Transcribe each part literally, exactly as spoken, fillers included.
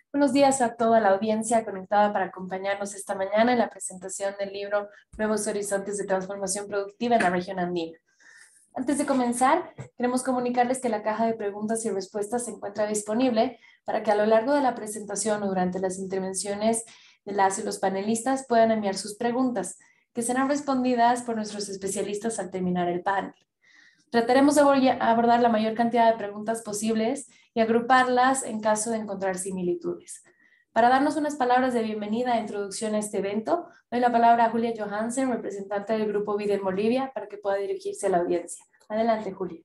Buenos días a toda la audiencia conectada para acompañarnos esta mañana en la presentación del libro Nuevos Horizontes de Transformación Productiva en la Región Andina. Antes de comenzar, queremos comunicarles que la caja de preguntas y respuestas se encuentra disponible para que a lo largo de la presentación o durante las intervenciones de las y los panelistas puedan enviar sus preguntas, que serán respondidas por nuestros especialistas al terminar el panel. Trataremos de abordar la mayor cantidad de preguntas posibles y agruparlas en caso de encontrar similitudes. Para darnos unas palabras de bienvenida e introducción a este evento, doy la palabra a Julia Johansen, representante del Grupo V I D en Bolivia, para que pueda dirigirse a la audiencia. Adelante, Julia.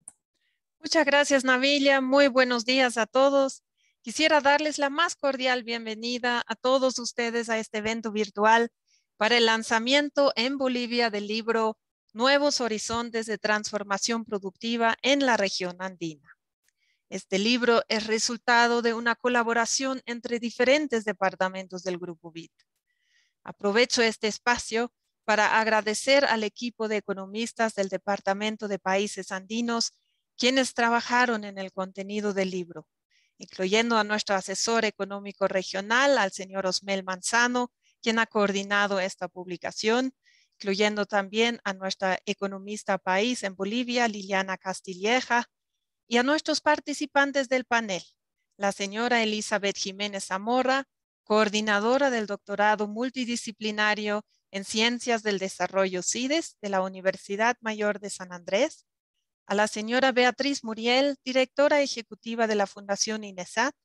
Muchas gracias, Navilla. Muy buenos días a todos. Quisiera darles la más cordial bienvenida a todos ustedes a este evento virtual para el lanzamiento en Bolivia del libro Nuevos Horizontes de Transformación Productiva en la Región Andina. Este libro es resultado de una colaboración entre diferentes departamentos del Grupo V I D. Aprovecho este espacio para agradecer al equipo de economistas del Departamento de Países Andinos quienes trabajaron en el contenido del libro, incluyendo a nuestro asesor económico regional, al señor Osmel Manzano, quien ha coordinado esta publicación, incluyendo también a nuestra economista país en Bolivia, Liliana Castilleja, y a nuestros participantes del panel, la señora Elizabeth Jiménez Zamora, coordinadora del doctorado multidisciplinario en Ciencias del Desarrollo CIDES de la Universidad Mayor de San Andrés, a la señora Beatriz Muriel, directora ejecutiva de la Fundación INESAT,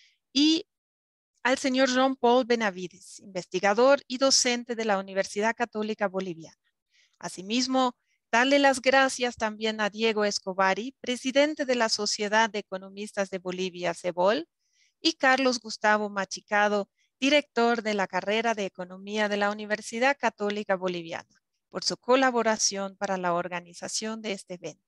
y al señor Jean-Paul Benavides, investigador y docente de la Universidad Católica Boliviana. Asimismo, darle las gracias también a Diego Escobari, presidente de la Sociedad de Economistas de Bolivia, CEBOL, y Carlos Gustavo Machicado, director de la carrera de Economía de la Universidad Católica Boliviana, por su colaboración para la organización de este evento.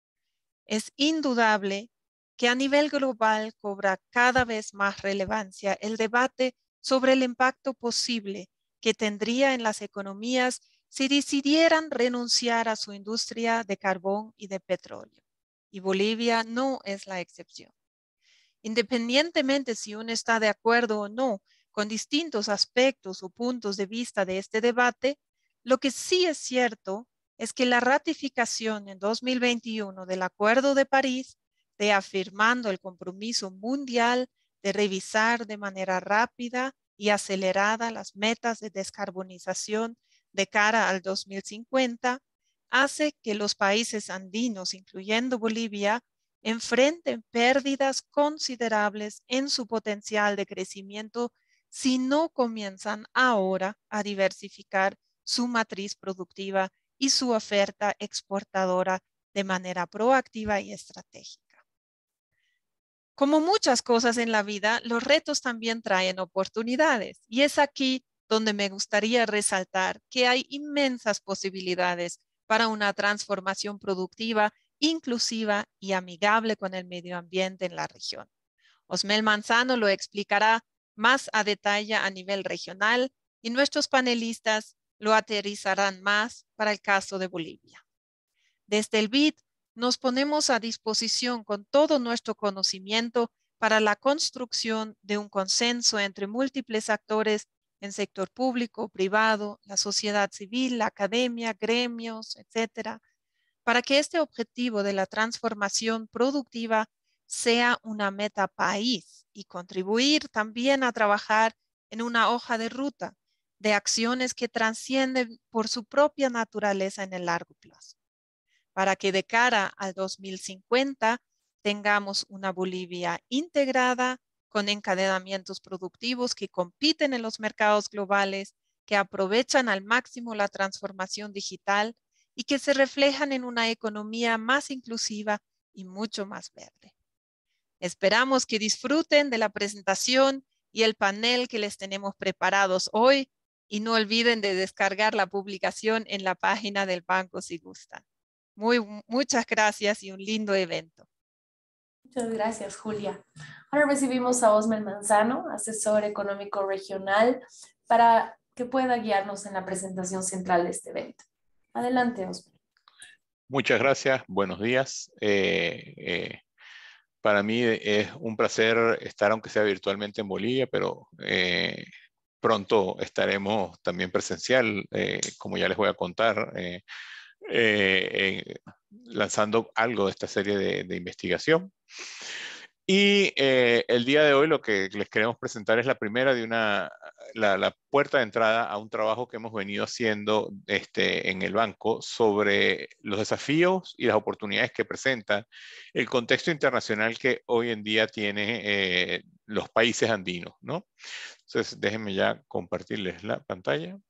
Es indudable que a nivel global cobra cada vez más relevancia el debate sobre el impacto posible que tendría en las economías si decidieran renunciar a su industria de carbón y de petróleo. Y Bolivia no es la excepción. Independientemente si uno está de acuerdo o no con distintos aspectos o puntos de vista de este debate, lo que sí es cierto es que la ratificación en dos mil veintiuno del Acuerdo de París, reafirmando el compromiso mundial de revisar de manera rápida y acelerada las metas de descarbonización de cara al dos mil cincuenta, hace que los países andinos, incluyendo Bolivia, enfrenten pérdidas considerables en su potencial de crecimiento si no comienzan ahora a diversificar su matriz productiva y su oferta exportadora de manera proactiva y estratégica. Como muchas cosas en la vida, los retos también traen oportunidades, y es aquí donde me gustaría resaltar que hay inmensas posibilidades para una transformación productiva, inclusiva y amigable con el medio ambiente en la región. Osmel Manzano lo explicará más a detalle a nivel regional y nuestros panelistas lo aterrizarán más para el caso de Bolivia. Desde el B I D nos ponemos a disposición con todo nuestro conocimiento para la construcción de un consenso entre múltiples actores en sector público, privado, la sociedad civil, la academia, gremios, etcétera, para que este objetivo de la transformación productiva sea una meta país y contribuir también a trabajar en una hoja de ruta de acciones que trascienden por su propia naturaleza en el largo plazo, para que de cara al dos mil cincuenta tengamos una Bolivia integrada con encadenamientos productivos que compiten en los mercados globales, que aprovechan al máximo la transformación digital y que se reflejan en una economía más inclusiva y mucho más verde. Esperamos que disfruten de la presentación y el panel que les tenemos preparados hoy, y no olviden de descargar la publicación en la página del banco si gustan. Muy, muchas gracias y un lindo evento. Muchas gracias, Julia. Ahora recibimos a Osmel Manzano, asesor económico regional, para que pueda guiarnos en la presentación central de este evento. Adelante, Osmel. Muchas gracias, buenos días. Eh, eh, para mí es un placer estar, aunque sea virtualmente, en Bolivia, pero eh, pronto estaremos también presencial, eh, como ya les voy a contar, eh, eh, eh, lanzando algo de esta serie de, de investigación. Y eh, el día de hoy lo que les queremos presentar es la primera de una, la, la puerta de entrada a un trabajo que hemos venido haciendo este, en el banco sobre los desafíos y las oportunidades que presenta el contexto internacional que hoy en día tiene eh, los países andinos, ¿no? Entonces, déjenme ya compartirles la pantalla.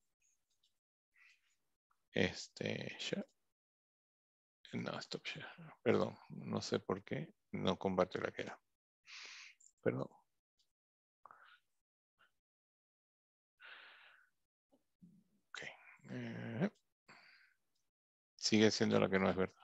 Este, ya. No, stop share. Perdón, no sé por qué no compartió la que era. Perdón. Ok. Eh, sigue siendo la que no es verdad.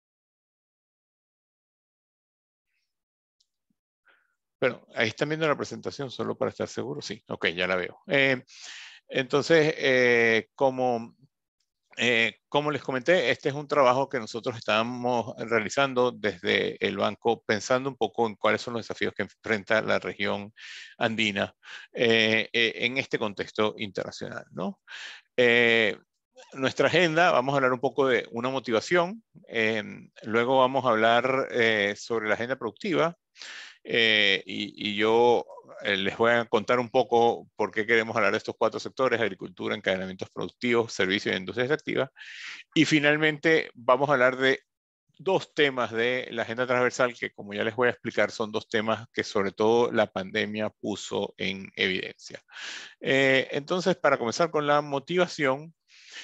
Pero ahí están viendo la presentación, solo para estar seguro. Sí, ok, ya la veo. Eh, entonces, eh, como, eh, como les comenté, este es un trabajo que nosotros estamos realizando desde el banco, pensando un poco en cuáles son los desafíos que enfrenta la región andina eh, eh, en este contexto internacional, ¿no? Eh, nuestra agenda, vamos a hablar un poco de una motivación, eh, luego vamos a hablar eh, sobre la agenda productiva, eh, y, y yo eh, les voy a contar un poco por qué queremos hablar de estos cuatro sectores: agricultura, encadenamientos productivos, servicios e industria extractiva. Y finalmente vamos a hablar de dos temas de la agenda transversal que, como ya les voy a explicar, son dos temas que sobre todo la pandemia puso en evidencia. Eh, entonces, para comenzar con la motivación,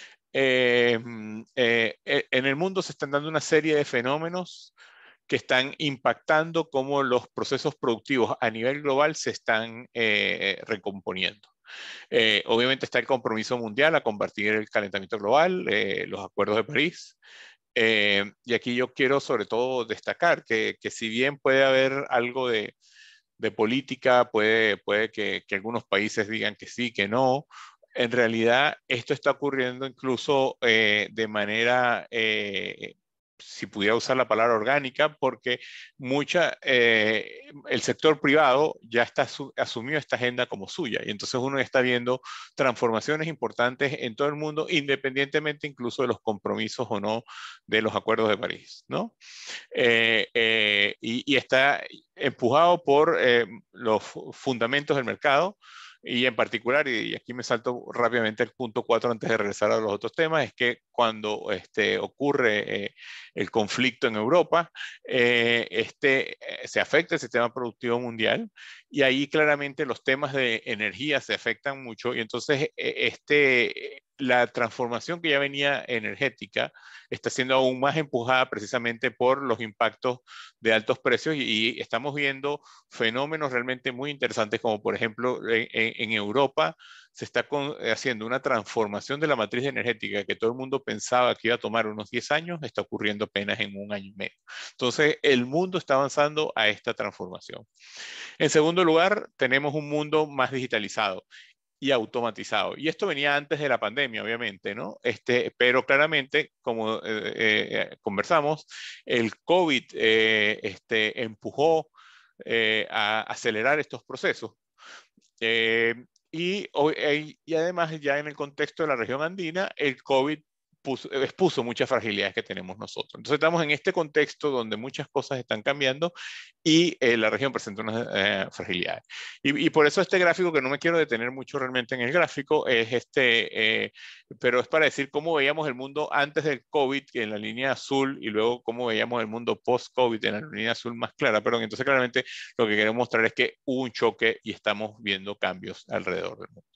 eh, eh, en el mundo se están dando una serie de fenómenos que están impactando cómo los procesos productivos a nivel global se están eh, recomponiendo. Eh, obviamente está el compromiso mundial a combatir el calentamiento global, eh, los acuerdos de París. Eh, y aquí yo quiero sobre todo destacar que, que si bien puede haber algo de, de política, puede, puede que, que algunos países digan que sí, que no, en realidad esto está ocurriendo incluso eh, de manera, eh, si pudiera usar la palabra orgánica, porque mucha, eh, el sector privado ya está su, asumió esta agenda como suya, y entonces uno está viendo transformaciones importantes en todo el mundo, independientemente incluso de los compromisos o no de los acuerdos de París, ¿no? Eh, eh, y, y está empujado por eh, los fundamentos del mercado, y en particular, y aquí me salto rápidamente al punto cuatro antes de regresar a los otros temas, es que cuando este, ocurre eh, el conflicto en Europa, eh, este, eh, se afecta el sistema productivo mundial, y ahí claramente los temas de energía se afectan mucho, y entonces eh, este, la transformación que ya venía energética está siendo aún más empujada precisamente por los impactos de altos precios, y, y estamos viendo fenómenos realmente muy interesantes, como por ejemplo en, en Europa se está con, haciendo una transformación de la matriz energética que todo el mundo pensaba que iba a tomar unos diez años, está ocurriendo apenas en un año y medio. Entonces el mundo está avanzando a esta transformación. En segundo lugar, tenemos un mundo más digitalizado y automatizado. Y esto venía antes de la pandemia, obviamente, ¿no? Este, pero claramente, como eh, eh, conversamos, el COVID eh, este, empujó eh, a acelerar estos procesos. Eh, y, y además, ya en el contexto de la región andina, el COVID puso, expuso muchas fragilidades que tenemos nosotros. Entonces estamos en este contexto donde muchas cosas están cambiando y eh, la región presenta unas eh, fragilidades. Y, y por eso este gráfico, que no me quiero detener mucho realmente en el gráfico, es este, eh, pero es para decir cómo veíamos el mundo antes del COVID en la línea azul, y luego cómo veíamos el mundo post-COVID en la línea azul más clara. Perdón, entonces claramente lo que queremos mostrar es que hubo un choque y estamos viendo cambios alrededor del mundo.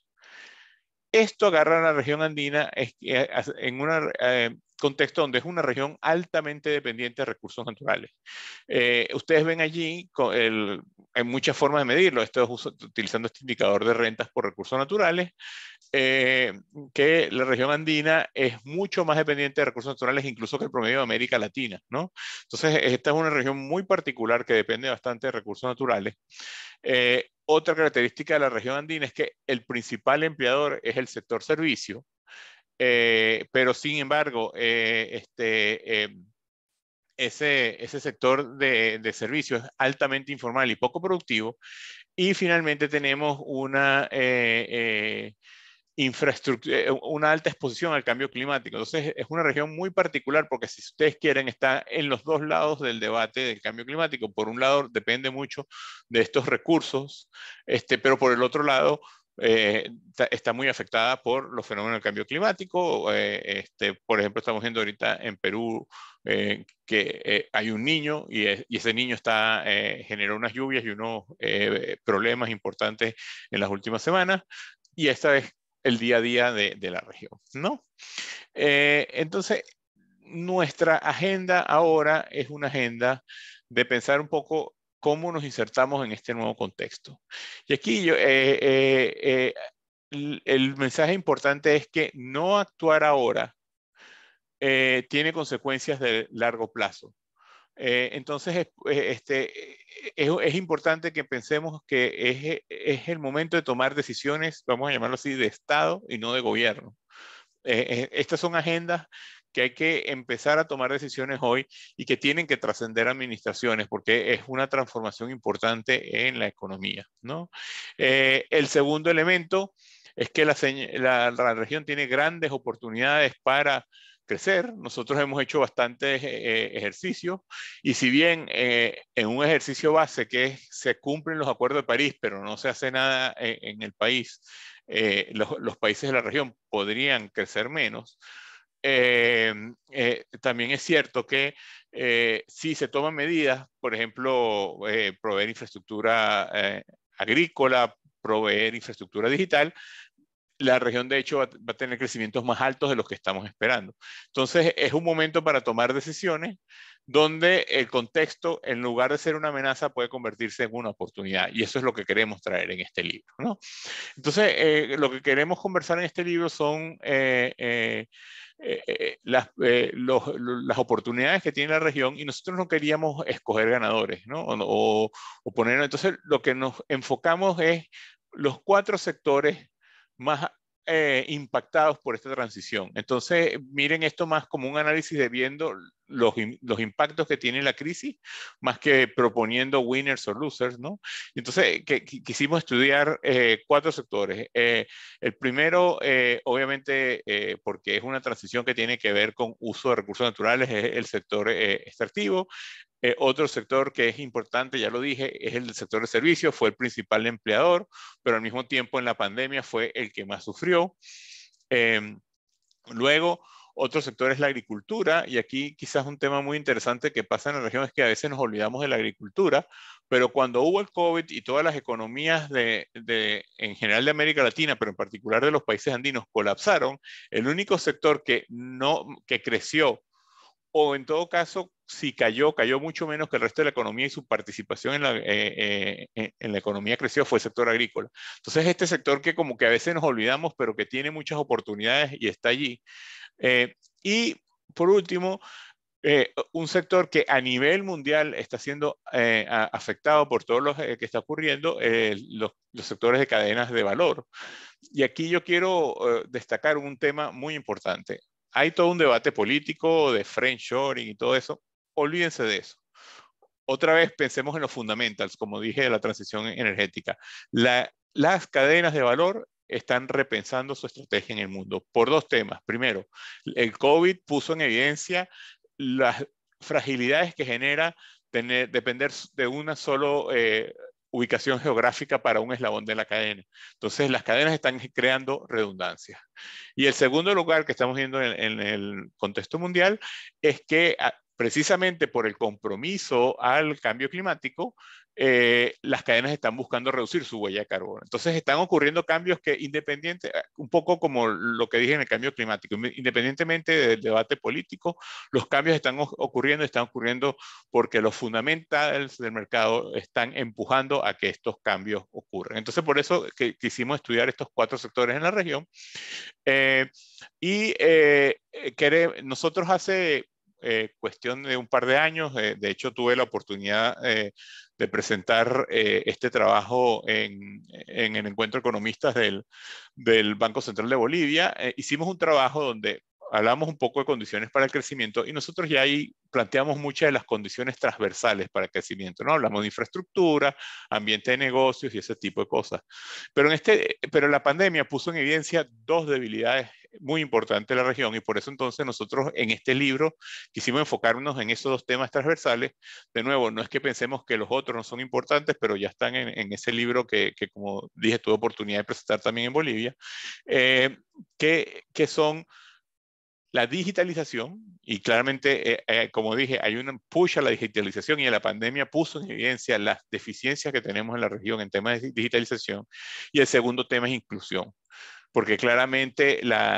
Esto agarra a la región andina en un eh, contexto donde es una región altamente dependiente de recursos naturales. Eh, ustedes ven allí, el, hay muchas formas de medirlo. Esto es utilizando este indicador de rentas por recursos naturales, eh, que la región andina es mucho más dependiente de recursos naturales incluso que el promedio de América Latina, ¿no? Entonces, esta es una región muy particular que depende bastante de recursos naturales. Eh, otra característica de la región andina es que el principal empleador es el sector servicio, eh, pero sin embargo, eh, este, eh, ese, ese sector de, de servicios es altamente informal y poco productivo. Y finalmente tenemos una eh, eh, infraestructura, una alta exposición al cambio climático. Entonces es una región muy particular porque si ustedes quieren está en los dos lados del debate del cambio climático. Por un lado depende mucho de estos recursos, este, pero por el otro lado eh, está muy afectada por los fenómenos del cambio climático. Eh, este, por ejemplo, estamos viendo ahorita en Perú eh, que eh, hay un niño y, es, y ese niño está, eh, generó unas lluvias y unos eh, problemas importantes en las últimas semanas. Y esta es el día a día de, de la región, ¿no? Eh, entonces, nuestra agenda ahora es una agenda de pensar un poco cómo nos insertamos en este nuevo contexto. Y aquí yo, eh, eh, eh, el, el mensaje importante es que no actuar ahora eh, tiene consecuencias de largo plazo. Eh, entonces, es, este, es, es importante que pensemos que es, es el momento de tomar decisiones, vamos a llamarlo así, de Estado y no de gobierno. Eh, eh, estas son agendas que hay que empezar a tomar decisiones hoy y que tienen que trascender administraciones porque es una transformación importante en la economía, ¿no? Eh, el segundo elemento es que la, la, la región tiene grandes oportunidades para crecer. Nosotros hemos hecho bastantes eh, ejercicios y si bien eh, en un ejercicio base que es, se cumplen los acuerdos de París, pero no se hace nada en, en el país, eh, los, los países de la región podrían crecer menos. Eh, eh, también es cierto que eh, si se toman medidas, por ejemplo, eh, proveer infraestructura eh, agrícola, proveer infraestructura digital, la región de hecho va, va a tener crecimientos más altos de los que estamos esperando. Entonces es un momento para tomar decisiones donde el contexto, en lugar de ser una amenaza, puede convertirse en una oportunidad. Y eso es lo que queremos traer en este libro, ¿no? Entonces, eh, lo que queremos conversar en este libro son eh, eh, eh, las, eh, los, los, las oportunidades que tiene la región y nosotros no queríamos escoger ganadores, ¿no? O, o, o poner, entonces, lo que nos enfocamos es los cuatro sectores más eh, impactados por esta transición. Entonces, miren esto más como un análisis de viendo los, los impactos que tiene la crisis, más que proponiendo winners o losers, ¿no? Entonces, que, que, quisimos estudiar eh, cuatro sectores. Eh, el primero, eh, obviamente, eh, porque es una transición que tiene que ver con uso de recursos naturales, es el sector eh, extractivo. Eh, otro sector que es importante, ya lo dije, es el sector de servicios, fue el principal empleador, pero al mismo tiempo en la pandemia fue el que más sufrió. Eh, luego, otro sector es la agricultura, y aquí quizás un tema muy interesante que pasa en la región es que a veces nos olvidamos de la agricultura, pero cuando hubo el COVID y todas las economías de, de, en general de América Latina, pero en particular de los países andinos, colapsaron, el único sector que, no, que creció, o en todo caso, si cayó, cayó mucho menos que el resto de la economía y su participación en la, eh, eh, en la economía creció, fue el sector agrícola. Entonces, este sector que como que a veces nos olvidamos, pero que tiene muchas oportunidades y está allí. Eh, y por último, eh, un sector que a nivel mundial está siendo eh, a, afectado por todo lo eh, que está ocurriendo, eh, los, los sectores de cadenas de valor. Y aquí yo quiero eh, destacar un tema muy importante. Hay todo un debate político de friendshoring y todo eso. Olvídense de eso. Otra vez pensemos en los fundamentals, como dije, de la transición energética. La, las cadenas de valor están repensando su estrategia en el mundo por dos temas. Primero, el COVID puso en evidencia las fragilidades que genera tener, depender de una solo eh, ubicación geográfica para un eslabón de la cadena. Entonces, las cadenas están creando redundancias. Y el segundo lugar que estamos viendo en, en el contexto mundial es que precisamente por el compromiso al cambio climático, eh, las cadenas están buscando reducir su huella de carbono. Entonces están ocurriendo cambios que independiente, un poco como lo que dije en el cambio climático, independientemente del debate político, los cambios están ocurriendo, están ocurriendo porque los fundamentales del mercado están empujando a que estos cambios ocurran. Entonces por eso que quisimos estudiar estos cuatro sectores en la región. Eh, y eh, queremos, nosotros hace eh, cuestión de un par de años, eh, de hecho tuve la oportunidad eh, de presentar eh, este trabajo en, en el encuentro de economistas del, del Banco Central de Bolivia. Eh, hicimos un trabajo donde hablamos un poco de condiciones para el crecimiento y nosotros ya ahí planteamos muchas de las condiciones transversales para el crecimiento, ¿no? Hablamos de infraestructura, ambiente de negocios y ese tipo de cosas. Pero, en este, pero la pandemia puso en evidencia dos debilidades muy importantes de la región y por eso entonces nosotros en este libro quisimos enfocarnos en esos dos temas transversales. De nuevo, no es que pensemos que los otros no son importantes, pero ya están en, en ese libro que, que, como dije, tuve oportunidad de presentar también en Bolivia, eh, que, que son la digitalización, y claramente, eh, eh, como dije, hay un push a la digitalización y la pandemia puso en evidencia las deficiencias que tenemos en la región en temas de digitalización. Y el segundo tema es inclusión, porque claramente la,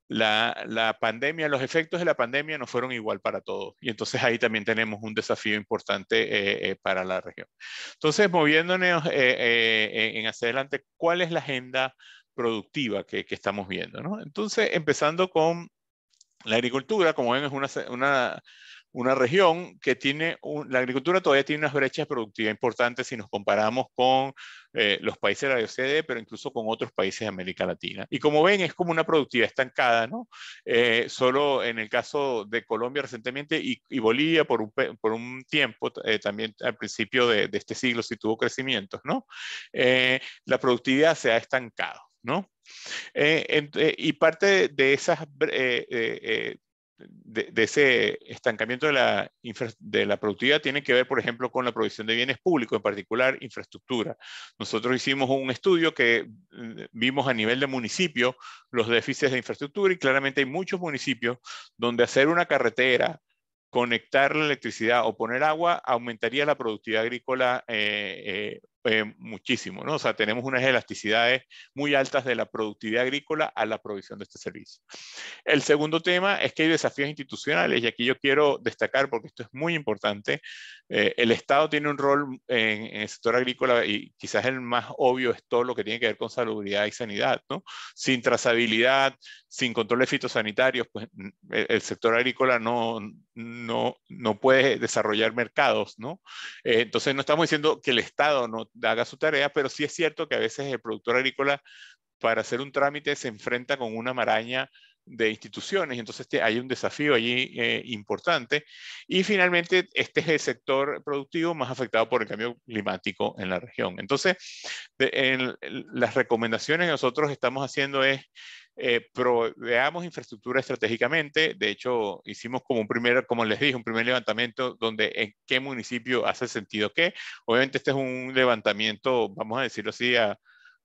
la, la pandemia, los efectos de la pandemia no fueron igual para todos. Y entonces ahí también tenemos un desafío importante eh, eh, para la región. Entonces, moviéndonos eh, eh, en hacia adelante, ¿cuál es la agenda productiva que, que estamos viendo, ¿no? Entonces, empezando con la agricultura, como ven, es una, una, una región que tiene, un, la agricultura todavía tiene unas brechas productivas importantes si nos comparamos con eh, los países de la O C D E, pero incluso con otros países de América Latina. Y como ven, es como una productividad estancada, ¿no? Eh, solo en el caso de Colombia recientemente y, y Bolivia por un, por un tiempo, eh, también al principio de, de este siglo sí tuvo crecimientos, ¿no? Eh, la productividad se ha estancado, ¿no? Eh, en, eh, y parte de, esas, eh, eh, de, de ese estancamiento de la, infra, de la productividad tiene que ver, por ejemplo, con la provisión de bienes públicos, en particular infraestructura. Nosotros hicimos un estudio que vimos a nivel de municipio los déficits de infraestructura y claramente hay muchos municipios donde hacer una carretera, conectar la electricidad o poner agua aumentaría la productividad agrícola eh, eh, eh, muchísimo, ¿no? O sea, tenemos unas elasticidades muy altas de la productividad agrícola a la provisión de este servicio. El segundo tema es que hay desafíos institucionales y aquí yo quiero destacar, porque esto es muy importante, eh, el Estado tiene un rol en, en el sector agrícola y quizás el más obvio es todo lo que tiene que ver con salubridad y sanidad, ¿no? Sin trazabilidad, sin controles fitosanitarios, pues el, el sector agrícola no, no, no puede desarrollar mercados, ¿no? Eh, entonces no estamos diciendo que el Estado no haga su tarea, pero sí es cierto que a veces el productor agrícola para hacer un trámite se enfrenta con una maraña de instituciones, y entonces hay un desafío allí eh, importante. Y finalmente, este es el sector productivo más afectado por el cambio climático en la región. Entonces, de, en, en las recomendaciones que nosotros estamos haciendo es eh, proveamos infraestructura estratégicamente. De hecho, hicimos como un primer, como les dije, un primer levantamiento donde en qué municipio hace sentido qué. Obviamente este es un levantamiento, vamos a decirlo así, a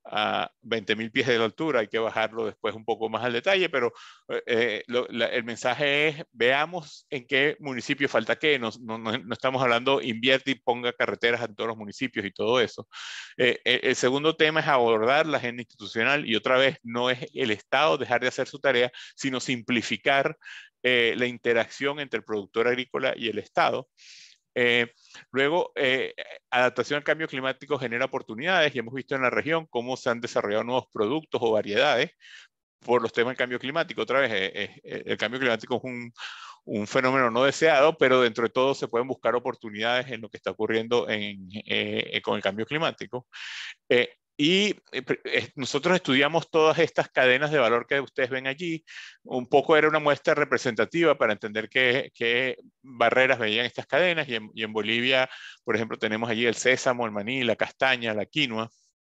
a veinte mil pies de altura, hay que bajarlo después un poco más al detalle, pero eh, lo, la, el mensaje es, veamos en qué municipio falta qué, no, no, no estamos hablando invierte y ponga carreteras en todos los municipios y todo eso. Eh, el segundo tema es abordar la agenda institucional y otra vez no es el Estado dejar de hacer su tarea, sino simplificar eh, la interacción entre el productor agrícola y el Estado. Eh, luego, eh, adaptación al cambio climático genera oportunidades y hemos visto en la región cómo se han desarrollado nuevos productos o variedades por los temas del cambio climático. Otra vez, eh, eh, el cambio climático es un, un fenómeno no deseado, pero dentro de todo se pueden buscar oportunidades en lo que está ocurriendo en, eh, con el cambio climático. Eh, Y eh, nosotros estudiamos todas estas cadenas de valor que ustedes ven allí. Un poco era una muestra representativa para entender qué, qué barreras veían estas cadenas. Y en, y en Bolivia, por ejemplo, tenemos allí el sésamo, el maní, la castaña, la quinoa.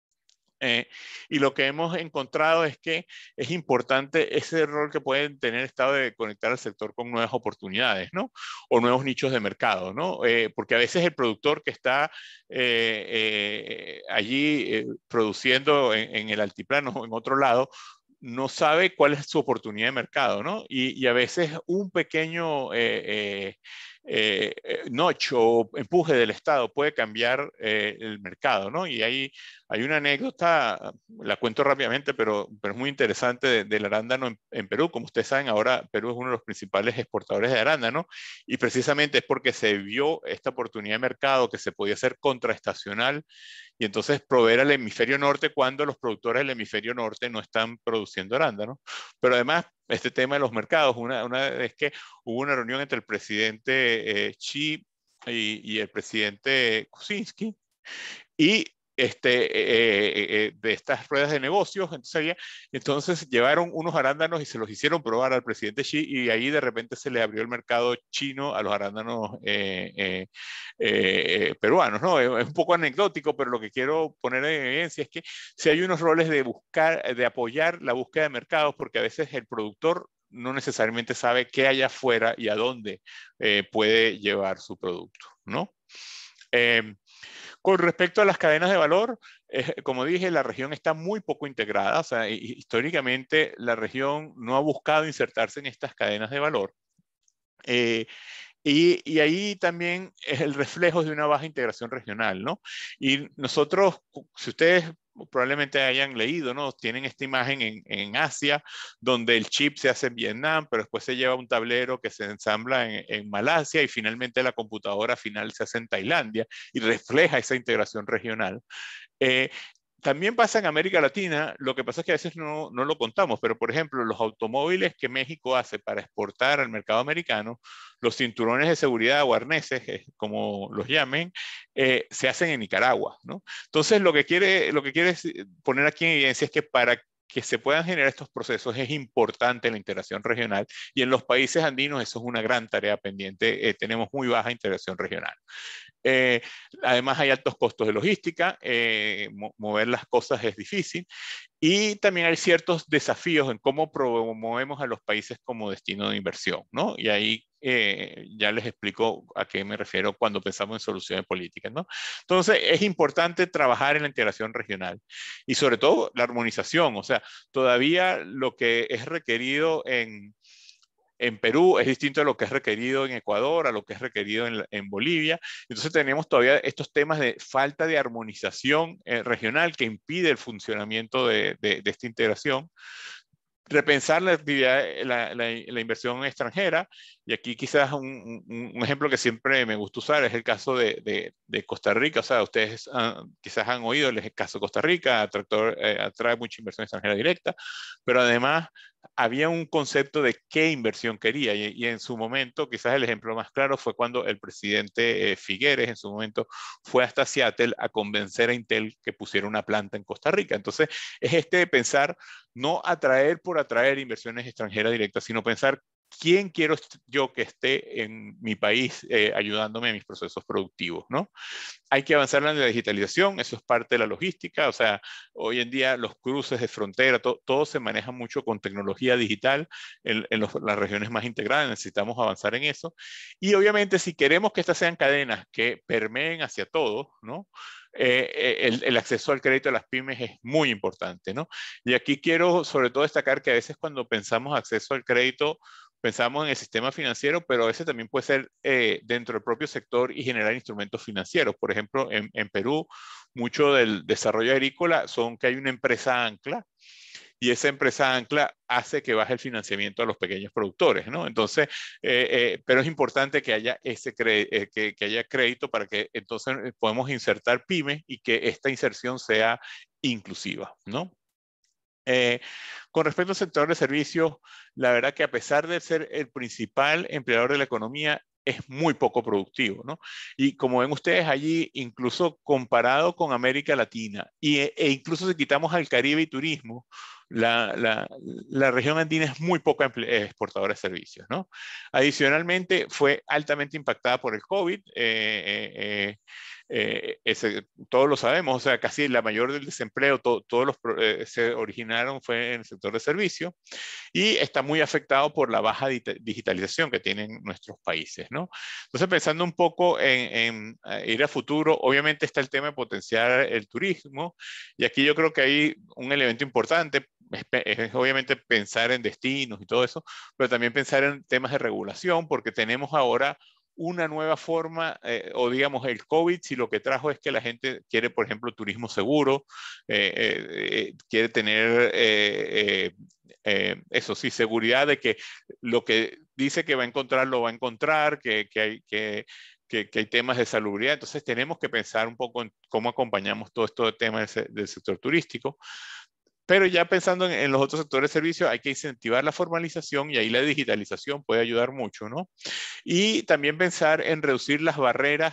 Eh, y lo que hemos encontrado es que es importante ese rol que pueden tener el Estado de conectar al sector con nuevas oportunidades, ¿no? O nuevos nichos de mercado, ¿no? Eh, porque a veces el productor que está eh, eh, allí eh, produciendo en, en el altiplano o en otro lado, no sabe cuál es su oportunidad de mercado, ¿no? Y, y a veces un pequeño eh, eh, eh, notch o empuje del Estado puede cambiar eh, el mercado, ¿no? Y hay, hay una anécdota, la cuento rápidamente, pero, pero es muy interesante de, del arándano en, en Perú. Como ustedes saben, ahora Perú es uno de los principales exportadores de arándano y precisamente es porque se vio esta oportunidad de mercado que se podía hacer contraestacional y entonces proveer al hemisferio norte cuando los productores del hemisferio norte no están produciendo arándano. Pero además, este tema de los mercados, una, una vez que hubo una reunión entre el presidente eh, Xi y, y el presidente Kuczynski, y este, eh, eh, de estas ruedas de negocios. Entonces, entonces llevaron unos arándanos y se los hicieron probar al presidente Xi, y ahí de repente se le abrió el mercado chino a los arándanos eh, eh, eh, peruanos, ¿no? Es, es un poco anecdótico, pero lo que quiero poner en evidencia es que si hay unos roles de buscar, de apoyar la búsqueda de mercados, porque a veces el productor no necesariamente sabe qué hay afuera y a dónde eh, puede llevar su producto, ¿no? Eh, Con respecto a las cadenas de valor, eh, como dije, la región está muy poco integrada. O sea, históricamente la región no ha buscado insertarse en estas cadenas de valor. Eh, y, y ahí también es el reflejo de una baja integración regional, ¿no? Y nosotros, si ustedes probablemente hayan leído, ¿no? Tienen esta imagen en, en Asia, donde el chip se hace en Vietnam, pero después se lleva un tablero que se ensambla en, en Malasia, y finalmente la computadora final se hace en Tailandia, y refleja esa integración regional. Eh, También pasa en América Latina. Lo que pasa es que a veces no, no lo contamos, pero por ejemplo, los automóviles que México hace para exportar al mercado americano, los cinturones de seguridad o arneses, eh, como los llamen, eh, se hacen en Nicaragua, ¿no? Entonces, lo que quiere, lo que quiere poner aquí en evidencia es que para que se puedan generar estos procesos es importante la integración regional, y en los países andinos eso es una gran tarea pendiente. Eh, tenemos muy baja integración regional. Eh, además hay altos costos de logística, eh, mo mover las cosas es difícil, y también hay ciertos desafíos en cómo promovemos a los países como destino de inversión, ¿no? Y ahí eh, ya les explico a qué me refiero cuando pensamos en soluciones políticas, ¿no? Entonces es importante trabajar en la integración regional y sobre todo la armonización. O sea, todavía lo que es requerido en en Perú es distinto a lo que es requerido en Ecuador, a lo que es requerido en, en Bolivia. Entonces tenemos todavía estos temas de falta de armonización eh, regional que impide el funcionamiento de, de, de esta integración. Repensar la actividad, la, la, la inversión extranjera, y aquí quizás un, un, un ejemplo que siempre me gusta usar es el caso de, de, de Costa Rica. O sea, ustedes uh, quizás han oído el caso de Costa Rica, atractor, eh, atrae mucha inversión extranjera directa, pero además había un concepto de qué inversión quería, y, y en su momento, quizás el ejemplo más claro fue cuando el presidente eh, Figueres en su momento fue hasta Seattle a convencer a Intel que pusiera una planta en Costa Rica. Entonces es este de pensar, no atraer por atraer inversiones extranjeras directas, sino pensar quién quiero yo que esté en mi país eh, ayudándome en mis procesos productivos, ¿no? Hay que avanzar en la digitalización, eso es parte de la logística. O sea, hoy en día los cruces de frontera, to, todo se maneja mucho con tecnología digital en, en los, las regiones más integradas. Necesitamos avanzar en eso. Y obviamente si queremos que estas sean cadenas que permeen hacia todo, ¿no? Eh, el, el acceso al crédito de las pymes es muy importante, ¿no? Y aquí quiero sobre todo destacar que a veces cuando pensamos acceso al crédito, pensamos en el sistema financiero, pero a veces también puede ser eh, dentro del propio sector y generar instrumentos financieros. Por ejemplo, en, en Perú, mucho del desarrollo agrícola son que hay una empresa ancla, y esa empresa ancla hace que baje el financiamiento a los pequeños productores, ¿no? Entonces, eh, eh, pero es importante que haya, ese eh, que, que haya crédito para que entonces podamos insertar pymes y que esta inserción sea inclusiva, ¿no? Eh, con respecto al sector de servicios, la verdad que a pesar de ser el principal empleador de la economía, es muy poco productivo, ¿no? Y como ven ustedes allí, incluso comparado con América Latina, y, e incluso si quitamos al Caribe y turismo, la, la, la región andina es muy poco exportadora de servicios, ¿no? Adicionalmente, fue altamente impactada por el COVID. Eh, eh, eh, Eh, ese, todos lo sabemos. O sea, casi la mayor del desempleo, to, todos los eh, se originaron fue en el sector de servicios, y está muy afectado por la baja digitalización que tienen nuestros países, ¿no? Entonces, pensando un poco en, en ir a futuro, obviamente está el tema de potenciar el turismo, y aquí yo creo que hay un elemento importante. Es, es obviamente pensar en destinos y todo eso, pero también pensar en temas de regulación, porque tenemos ahora una nueva forma, eh, o digamos el COVID, si lo que trajo es que la gente quiere, por ejemplo, turismo seguro, eh, eh, quiere tener, eh, eh, eso sí, seguridad de que lo que dice que va a encontrar, lo va a encontrar, que, que, hay, que, que, que hay temas de salubridad. Entonces tenemos que pensar un poco en cómo acompañamos todo esto de temas del, del sector turístico. Pero ya pensando en, en los otros sectores de servicios, hay que incentivar la formalización, y ahí la digitalización puede ayudar mucho, ¿no? Y también pensar en reducir las barreras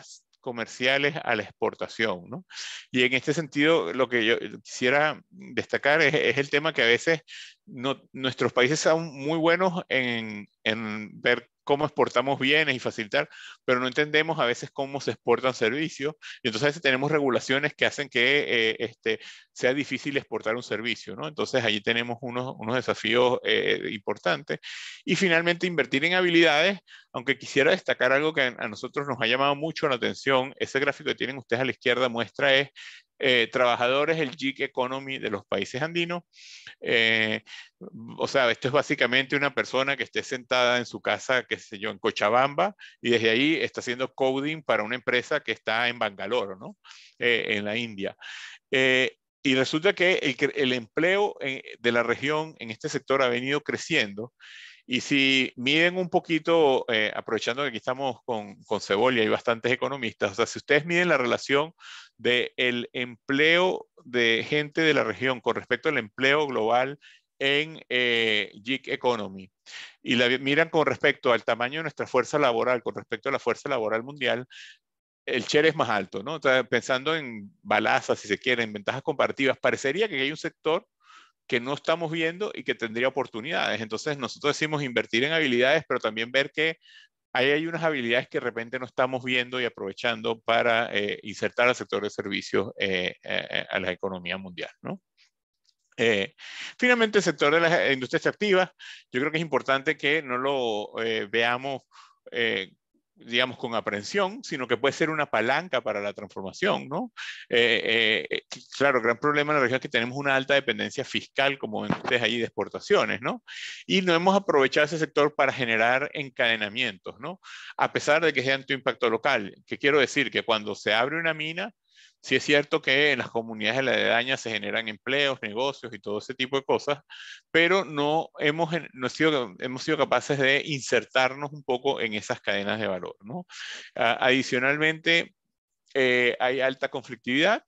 comerciales a la exportación, ¿no? Y en este sentido, lo que yo quisiera destacar es, es el tema que a veces no, nuestros países son muy buenos en, en ver cómo exportamos bienes y facilitar, pero no entendemos a veces cómo se exportan servicios, y entonces a veces tenemos regulaciones que hacen que eh, este, sea difícil exportar un servicio, ¿no? Entonces allí tenemos unos, unos desafíos eh, importantes. Y finalmente invertir en habilidades, aunque quisiera destacar algo que a nosotros nos ha llamado mucho la atención. Ese gráfico que tienen ustedes a la izquierda muestra es eh, trabajadores, el gig economy de los países andinos. Eh, o sea, esto es básicamente una persona que esté sentada en su casa, qué sé yo, en Cochabamba, y desde ahí está haciendo coding para una empresa que está en Bangalore, ¿no? Eh, en la India. Eh, y resulta que el, el empleo en, de la región en este sector ha venido creciendo. Y si miden un poquito, eh, aprovechando que aquí estamos con, con Cebolla y bastantes economistas, o sea, si ustedes miden la relación del empleo de gente de la región con respecto al empleo global en eh, gig economy, y la miran con respecto al tamaño de nuestra fuerza laboral, con respecto a la fuerza laboral mundial, el share es más alto, ¿no? O sea, pensando en balazas, si se quiere, en ventajas comparativas, parecería que hay un sector que no estamos viendo y que tendría oportunidades. Entonces nosotros decimos invertir en habilidades, pero también ver que ahí hay unas habilidades que de repente no estamos viendo y aprovechando para eh, insertar al sector de servicios eh, eh, a la economía mundial, ¿no? Eh, finalmente, el sector de las industrias extractivas, yo creo que es importante que no lo eh, veamos eh, digamos, con aprensión, sino que puede ser una palanca para la transformación, ¿no? Eh, eh, claro, el gran problema en la región es que tenemos una alta dependencia fiscal, como ven ustedes ahí, de exportaciones, ¿no? Y no hemos aprovechado ese sector para generar encadenamientos, ¿no? A pesar de que sea de impacto local. ¿Qué quiero decir? Que cuando se abre una mina, sí es cierto que en las comunidades aledañas se generan empleos, negocios y todo ese tipo de cosas, pero no hemos, no sido, hemos sido capaces de insertarnos un poco en esas cadenas de valor, ¿no? Uh, adicionalmente, eh, hay alta conflictividad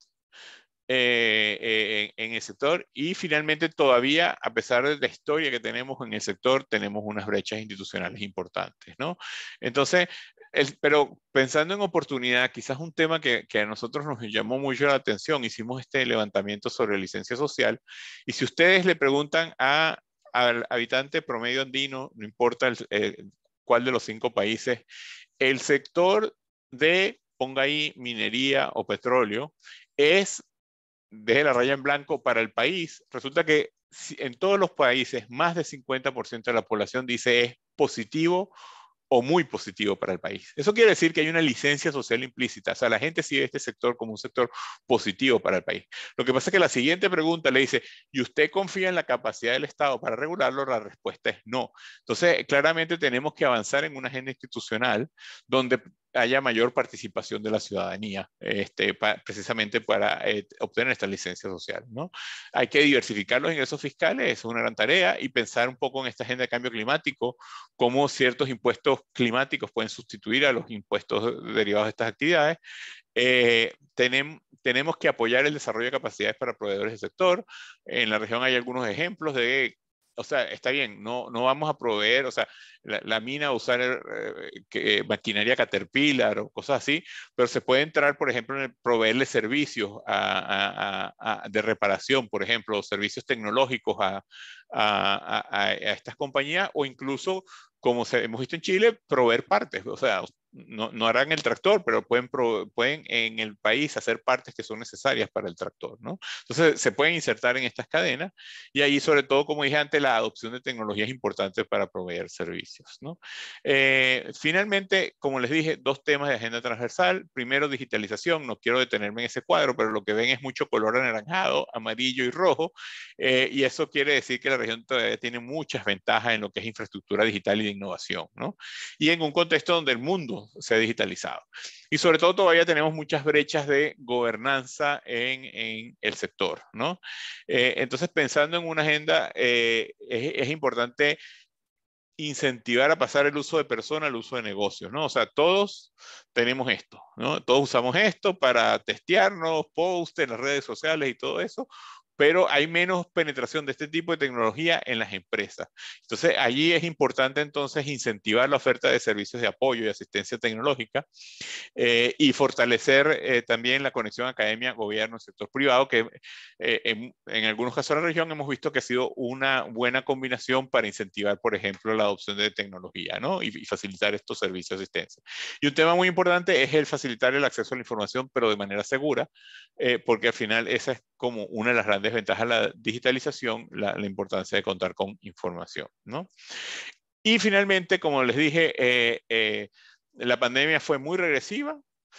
eh, eh, en, en el sector, y finalmente todavía, a pesar de la historia que tenemos en el sector, tenemos unas brechas institucionales importantes, ¿no? Entonces, el, pero pensando en oportunidad, quizás un tema que, que a nosotros nos llamó mucho la atención, hicimos este levantamiento sobre licencia social, y si ustedes le preguntan a, al habitante promedio andino, no importa el, el, cuál de los cinco países, el sector de, ponga ahí, minería o petróleo, es, deje la raya en blanco, para el país. Resulta que en todos los países más del cincuenta por ciento de la población dice es positivo o muy positivo para el país. Eso quiere decir que hay una licencia social implícita. O sea, la gente sigue este sector como un sector positivo para el país. Lo que pasa es que la siguiente pregunta le dice, ¿y usted confía en la capacidad del Estado para regularlo? La respuesta es no. Entonces, claramente tenemos que avanzar en una agenda institucional donde haya mayor participación de la ciudadanía, este, pa, precisamente para eh, obtener esta licencia social, ¿no? Hay que diversificar los ingresos fiscales, es una gran tarea, y pensar un poco en esta agenda de cambio climático, cómo ciertos impuestos climáticos pueden sustituir a los impuestos derivados de estas actividades. Eh, tenemos, tenemos que apoyar el desarrollo de capacidades para proveedores del sector. En la región hay algunos ejemplos de, o sea, está bien, no, no vamos a proveer, o sea, la, la mina usar eh, que, maquinaria Caterpillar o cosas así, pero se puede entrar, por ejemplo, en el proveerle servicios a, a, a, de reparación, por ejemplo, servicios tecnológicos a, a, a estas compañías, o incluso, como se, hemos visto en Chile, proveer partes. O sea, no, no harán el tractor, pero pueden, pro, pueden en el país hacer partes que son necesarias para el tractor, ¿no? Entonces, se pueden insertar en estas cadenas, y ahí, sobre todo, como dije antes, la adopción de tecnologías importantes para proveer servicios, ¿no? Eh, finalmente, como les dije, dos temas de agenda transversal. Primero, digitalización. No quiero detenerme en ese cuadro, pero lo que ven es mucho color anaranjado, amarillo y rojo, eh, y eso quiere decir que la región todavía tiene muchas ventajas en lo que es infraestructura digital y de innovación, ¿no? Y en un contexto donde el mundo se ha digitalizado. Y sobre todo todavía tenemos muchas brechas de gobernanza en, en el sector, ¿no? Eh, entonces, pensando en una agenda, eh, es, es importante incentivar a pasar el uso de persona al uso de negocios, ¿no? O sea, todos tenemos esto. ¿no? Todos usamos esto para testearnos, posts en las redes sociales y todo eso, pero hay menos penetración de este tipo de tecnología en las empresas. Entonces, allí es importante entonces incentivar la oferta de servicios de apoyo y asistencia tecnológica eh, y fortalecer eh, también la conexión academia-gobierno, sector privado, que eh, en, en algunos casos de la región hemos visto que ha sido una buena combinación para incentivar, por ejemplo, la adopción de tecnología, ¿no? Y, y facilitar estos servicios de asistencia. Y un tema muy importante es el facilitar el acceso a la información, pero de manera segura, eh, porque al final esa es como una de las grandes ventajas de la digitalización, la, la importancia de contar con información, ¿no? Y finalmente, como les dije, eh, eh, la pandemia fue muy regresiva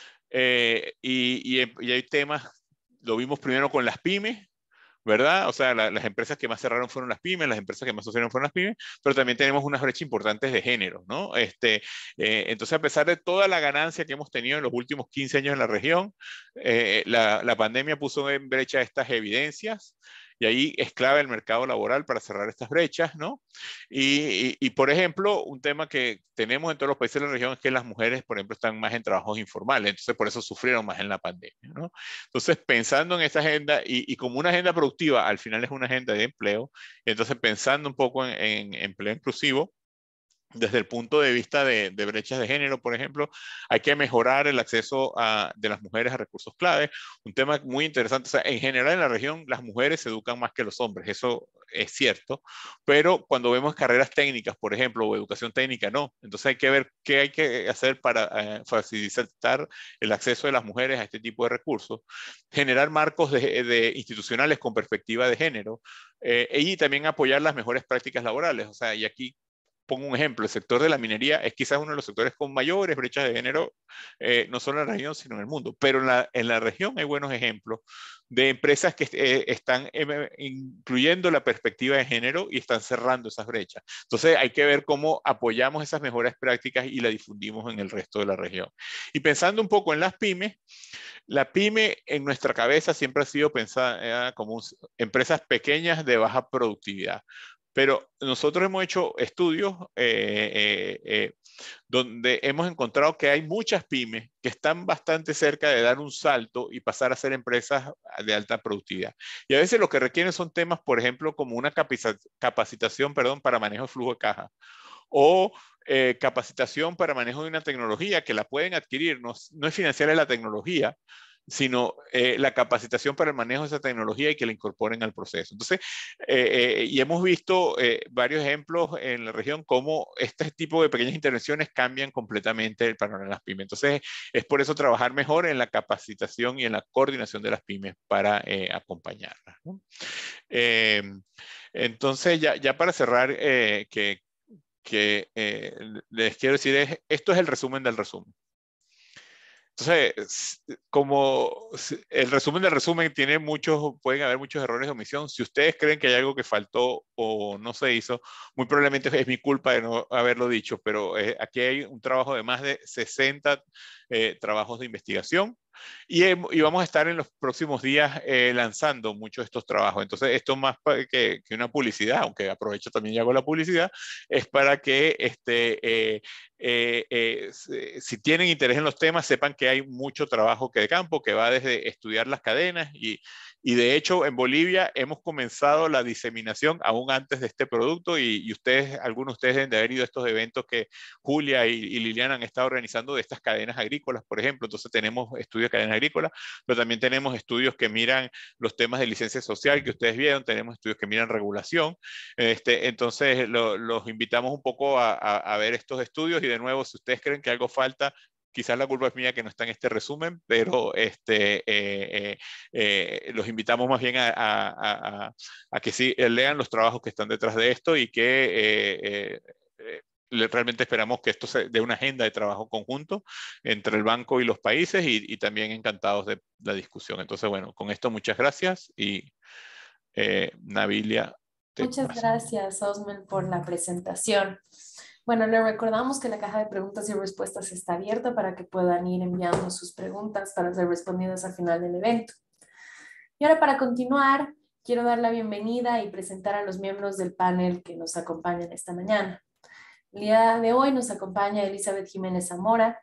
eh, y, y, y hay temas, lo vimos primero con las pymes, ¿verdad? O sea, la, las empresas que más cerraron fueron las pymes, las empresas que más sufrieron fueron las pymes, pero también tenemos unas brechas importantes de género, ¿no? Este, eh, entonces, a pesar de toda la ganancia que hemos tenido en los últimos quince años en la región, eh, la, la pandemia puso en brecha estas evidencias. Y ahí es clave el mercado laboral para cerrar estas brechas, ¿no? Y, y, y, por ejemplo, un tema que tenemos en todos los países de la región es que las mujeres, por ejemplo, están más en trabajos informales, entonces por eso sufrieron más en la pandemia, ¿no? Entonces, pensando en esta agenda y, y como una agenda productiva, al final es una agenda de empleo, entonces pensando un poco en, en empleo inclusivo, desde el punto de vista de, de brechas de género, por ejemplo, hay que mejorar el acceso a, de las mujeres a recursos clave. Un tema muy interesante, o sea, en general en la región las mujeres se educan más que los hombres, eso es cierto, pero cuando vemos carreras técnicas, por ejemplo, o educación técnica, no. Entonces hay que ver qué hay que hacer para eh, facilitar el acceso de las mujeres a este tipo de recursos, generar marcos de, de institucionales con perspectiva de género eh, y también apoyar las mejores prácticas laborales. O sea, y aquí pongo un ejemplo, el sector de la minería es quizás uno de los sectores con mayores brechas de género, eh, no solo en la región, sino en el mundo. Pero en la, en la región hay buenos ejemplos de empresas que eh, están eh, incluyendo la perspectiva de género y están cerrando esas brechas. Entonces hay que ver cómo apoyamos esas mejores prácticas y la difundimos en el resto de la región. Y pensando un poco en las pymes, la pyme en nuestra cabeza siempre ha sido pensada eh, como un, empresas pequeñas de baja productividad. Pero nosotros hemos hecho estudios eh, eh, eh, donde hemos encontrado que hay muchas pymes que están bastante cerca de dar un salto y pasar a ser empresas de alta productividad. Y a veces lo que requieren son temas, por ejemplo, como una capacitación perdón, para manejo de flujo de caja o eh, capacitación para manejo de una tecnología que la pueden adquirir, no, no es financiar la tecnología, sino eh, la capacitación para el manejo de esa tecnología y que la incorporen al proceso. Entonces, eh, eh, y hemos visto eh, varios ejemplos en la región cómo este tipo de pequeñas intervenciones cambian completamente el panorama de las pymes. Entonces, es por eso trabajar mejor en la capacitación y en la coordinación de las pymes para eh, acompañarlas, ¿no? Eh, entonces, ya, ya para cerrar, eh, que, que eh, les quiero decir, es, esto es el resumen del resumen. Entonces, como el resumen del resumen tiene muchos, pueden haber muchos errores de omisión. Si ustedes creen que hay algo que faltó o no se hizo, muy probablemente es mi culpa de no haberlo dicho, pero eh, aquí hay un trabajo de más de sesenta eh, trabajos de investigación. Y, y vamos a estar en los próximos días eh, lanzando muchos de estos trabajos. Entonces, esto más que, que una publicidad, aunque aprovecho también y hago la publicidad, es para que este, eh, eh, eh, si tienen interés en los temas, sepan que hay mucho trabajo que de campo, que va desde estudiar las cadenas y, y de hecho en Bolivia hemos comenzado la diseminación aún antes de este producto y, y ustedes, algunos de ustedes deben de haber ido a estos eventos que Julia y, y Liliana han estado organizando de estas cadenas agrícolas, por ejemplo. Entonces tenemos estudios de cadenas agrícolas, pero también tenemos estudios que miran los temas de licencia social que ustedes vieron, tenemos estudios que miran regulación. Este, entonces lo, los invitamos un poco a, a, a ver estos estudios y de nuevo, si ustedes creen que algo falta, quizás la culpa es mía que no está en este resumen, pero este, eh, eh, eh, los invitamos más bien a, a, a, a que sí lean los trabajos que están detrás de esto y que eh, eh, realmente esperamos que esto sea de una agenda de trabajo conjunto entre el banco y los países y, y también encantados de la discusión. Entonces, bueno, con esto muchas gracias y eh, Navilia. Muchas gracias, Osmel, por la presentación. Bueno, les recordamos que la caja de preguntas y respuestas está abierta para que puedan ir enviando sus preguntas para ser respondidas al final del evento. Y ahora, para continuar, quiero dar la bienvenida y presentar a los miembros del panel que nos acompañan esta mañana. El día de hoy nos acompaña Elizabeth Jiménez Zamora.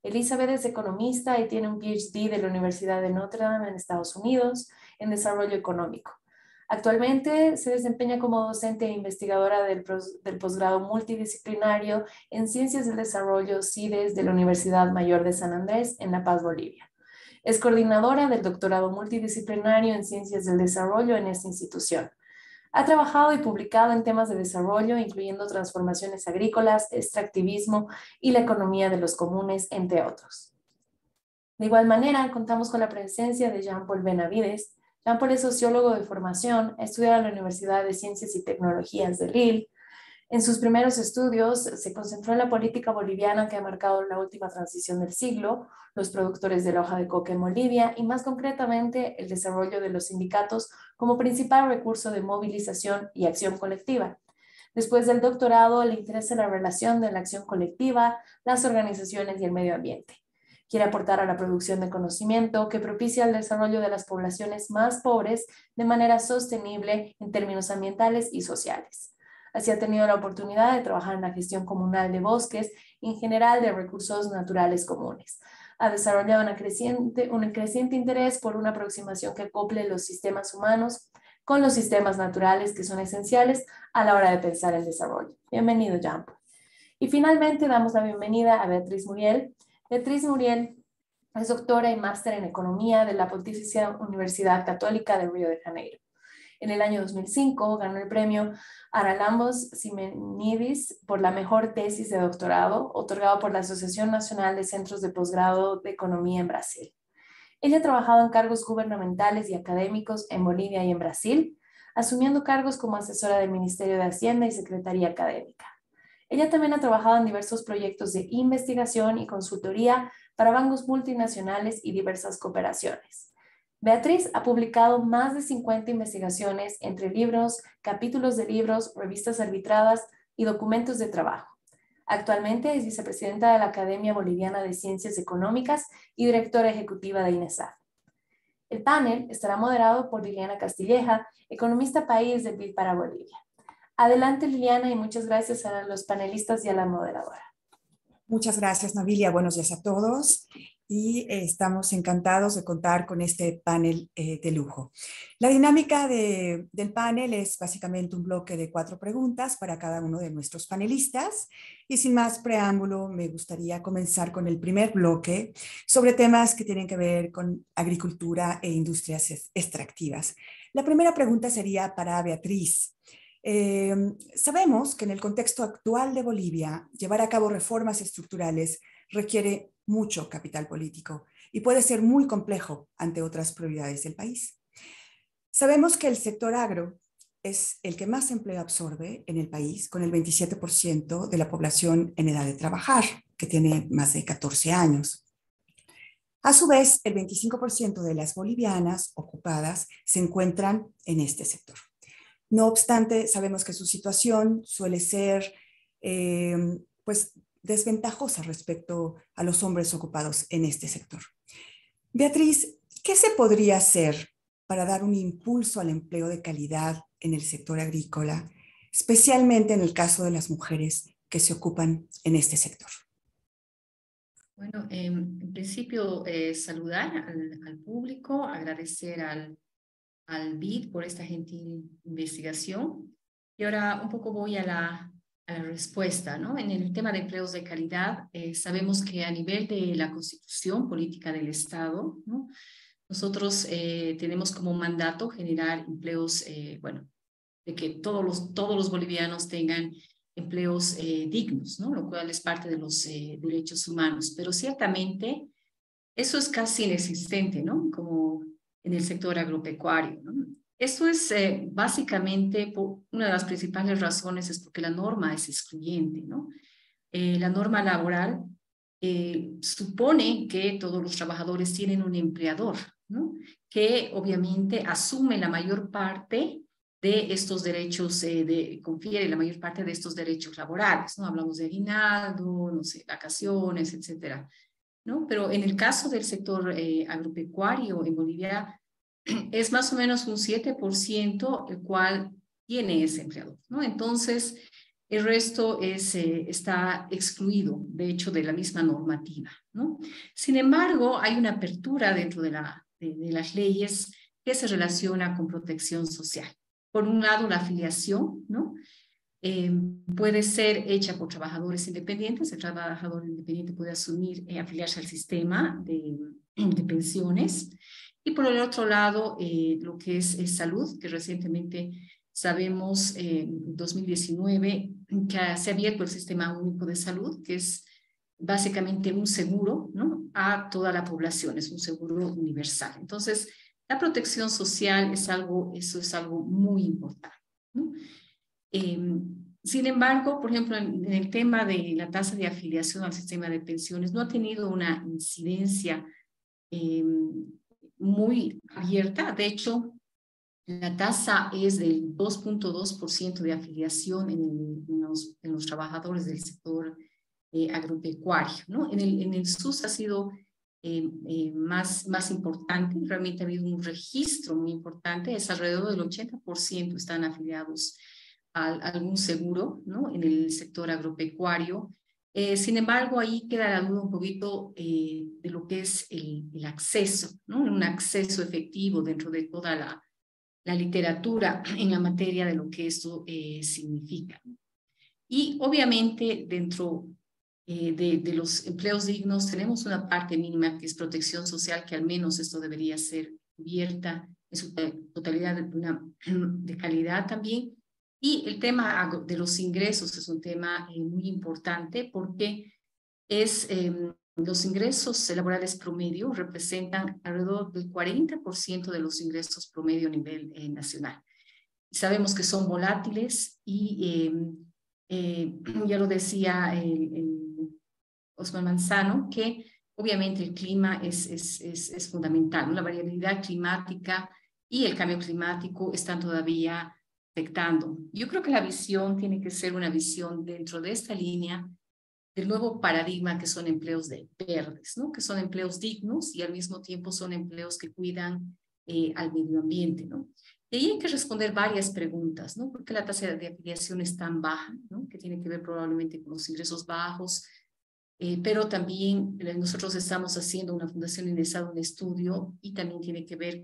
Elizabeth es economista y tiene un P H D de la Universidad de Notre Dame en Estados Unidos en desarrollo económico. Actualmente se desempeña como docente e investigadora del, del posgrado multidisciplinario en Ciencias del Desarrollo CIDES de la Universidad Mayor de San Andrés en La Paz, Bolivia. Es coordinadora del doctorado multidisciplinario en Ciencias del Desarrollo en esta institución. Ha trabajado y publicado en temas de desarrollo, incluyendo transformaciones agrícolas, extractivismo y la economía de los comunes, entre otros. De igual manera, contamos con la presencia de Jean-Paul Benavides. Jean-Paul es sociólogo de formación, ha estudiado en la Universidad de Ciencias y Tecnologías de Lille. En sus primeros estudios se concentró en la política boliviana que ha marcado la última transición del siglo, los productores de la hoja de coca en Bolivia y más concretamente el desarrollo de los sindicatos como principal recurso de movilización y acción colectiva. Después del doctorado le interesa la relación de la acción colectiva, las organizaciones y el medio ambiente. Quiere aportar a la producción de conocimiento que propicia el desarrollo de las poblaciones más pobres de manera sostenible en términos ambientales y sociales. Así ha tenido la oportunidad de trabajar en la gestión comunal de bosques y en general de recursos naturales comunes. Ha desarrollado una creciente, un creciente interés por una aproximación que acople los sistemas humanos con los sistemas naturales que son esenciales a la hora de pensar el desarrollo. Bienvenido, Jean-Paul. Y finalmente damos la bienvenida a Beatriz Muriel. Beatriz Muriel es doctora y máster en Economía de la Pontificia Universidad Católica de Río de Janeiro. En el año dos mil cinco ganó el premio Haralambos Simenidis por la mejor tesis de doctorado, otorgado por la Asociación Nacional de Centros de Posgrado de Economía en Brasil. Ella ha trabajado en cargos gubernamentales y académicos en Bolivia y en Brasil, asumiendo cargos como asesora del Ministerio de Hacienda y Secretaría Académica. Ella también ha trabajado en diversos proyectos de investigación y consultoría para bancos multinacionales y diversas cooperaciones. Beatriz ha publicado más de cincuenta investigaciones entre libros, capítulos de libros, revistas arbitradas y documentos de trabajo. Actualmente es vicepresidenta de la Academia Boliviana de Ciencias Económicas y directora ejecutiva de INESAF. El panel estará moderado por Liliana Castilleja, economista país del B I D para Bolivia. Adelante, Liliana, y muchas gracias a los panelistas y a la moderadora. Muchas gracias, Navilia. Buenos días a todos. Y eh, estamos encantados de contar con este panel eh, de lujo. La dinámica de, del panel es básicamente un bloque de cuatro preguntas para cada uno de nuestros panelistas. Y sin más preámbulo, me gustaría comenzar con el primer bloque sobre temas que tienen que ver con agricultura e industrias extractivas. La primera pregunta sería para Beatriz. Eh, sabemos que en el contexto actual de Bolivia, llevar a cabo reformas estructurales requiere mucho capital político y puede ser muy complejo ante otras prioridades del país. Sabemos que el sector agro es el que más empleo absorbe en el país, con el veintisiete por ciento de la población en edad de trabajar, que tiene más de catorce años. A su vez, el veinticinco por ciento de las bolivianas ocupadas se encuentran en este sector. No obstante, sabemos que su situación suele ser eh, pues, desventajosa respecto a los hombres ocupados en este sector. Beatriz, ¿qué se podría hacer para dar un impulso al empleo de calidad en el sector agrícola, especialmente en el caso de las mujeres que se ocupan en este sector? Bueno, eh, en principio eh, saludar al, al público, agradecer al al B I D por esta gentil investigación. Y ahora un poco voy a la, a la respuesta, ¿no? En el tema de empleos de calidad, eh, sabemos que a nivel de la Constitución Política del Estado, ¿no? Nosotros eh, tenemos como mandato generar empleos, eh, bueno, de que todos los, todos los bolivianos tengan empleos eh, dignos, ¿no? Lo cual es parte de los eh, derechos humanos. Pero ciertamente eso es casi inexistente, ¿no? Como en el sector agropecuario, ¿no? Esto es eh, básicamente por, una de las principales razones es porque la norma es excluyente, ¿no? Eh, la norma laboral eh, supone que todos los trabajadores tienen un empleador, ¿no? Que obviamente asume la mayor parte de estos derechos, eh, de, confiere la mayor parte de estos derechos laborales, ¿no? Hablamos de aguinaldo, no sé, vacaciones, etcétera, ¿no? Pero en el caso del sector eh, agropecuario en Bolivia es más o menos un siete por ciento el cual tiene ese empleador, ¿no? Entonces, El resto es, eh, está excluido, de hecho, de la misma normativa, ¿no? Sin embargo, hay una apertura dentro de, la, de, de las leyes que se relaciona con protección social. Por un lado, la afiliación, ¿no? Eh, puede ser hecha por trabajadores independientes. El trabajador independiente puede asumir, eh, afiliarse al sistema de, de pensiones. Y por el otro lado, eh, lo que es, es salud, que recientemente sabemos eh, en dos mil diecinueve que se ha abierto el Sistema Único de Salud, que es básicamente un seguro, ¿no?, a toda la población, es un seguro universal. Entonces, la protección social es algo, eso es algo muy importante, ¿no? Eh, sin embargo, por ejemplo, en, en el tema de la tasa de afiliación al sistema de pensiones, no ha tenido una incidencia eh, muy abierta. De hecho, la tasa es del dos punto dos por ciento de afiliación en, en, los, en los trabajadores del sector eh, agropecuario, ¿no? En el, en el S U S ha sido eh, eh, más, más importante, realmente ha habido un registro muy importante, es alrededor del ochenta por ciento están afiliados a, a algún seguro, ¿no?, en el sector agropecuario. Eh, sin embargo, ahí queda la duda un poquito eh, de lo que es el, el acceso, ¿no?, un acceso efectivo dentro de toda la la literatura en la materia de lo que esto eh, significa. Y obviamente dentro eh, de, de los empleos dignos tenemos una parte mínima que es protección social, que al menos esto debería ser cubierta en su totalidad de, una, de calidad también. Y el tema de los ingresos es un tema eh, muy importante porque es... Eh, los ingresos laborales promedio representan alrededor del cuarenta por ciento de los ingresos promedio a nivel eh, nacional. Sabemos que son volátiles y eh, eh, ya lo decía el, el Osman Manzano, que obviamente el clima es, es, es, es fundamental, ¿no? La variabilidad climática y el cambio climático están todavía afectando. Yo creo que la visión tiene que ser una visión dentro de esta línea del nuevo paradigma, que son empleos de verdes, ¿no?, que son empleos dignos y al mismo tiempo son empleos que cuidan eh, al medio ambiente, ¿no? Y ahí hay que responder varias preguntas, ¿no? ¿Por qué la tasa de afiliación es tan baja, ¿no?, que tiene que ver probablemente con los ingresos bajos, eh, pero también eh, nosotros estamos haciendo una fundación INESAD un estudio y también tiene que ver.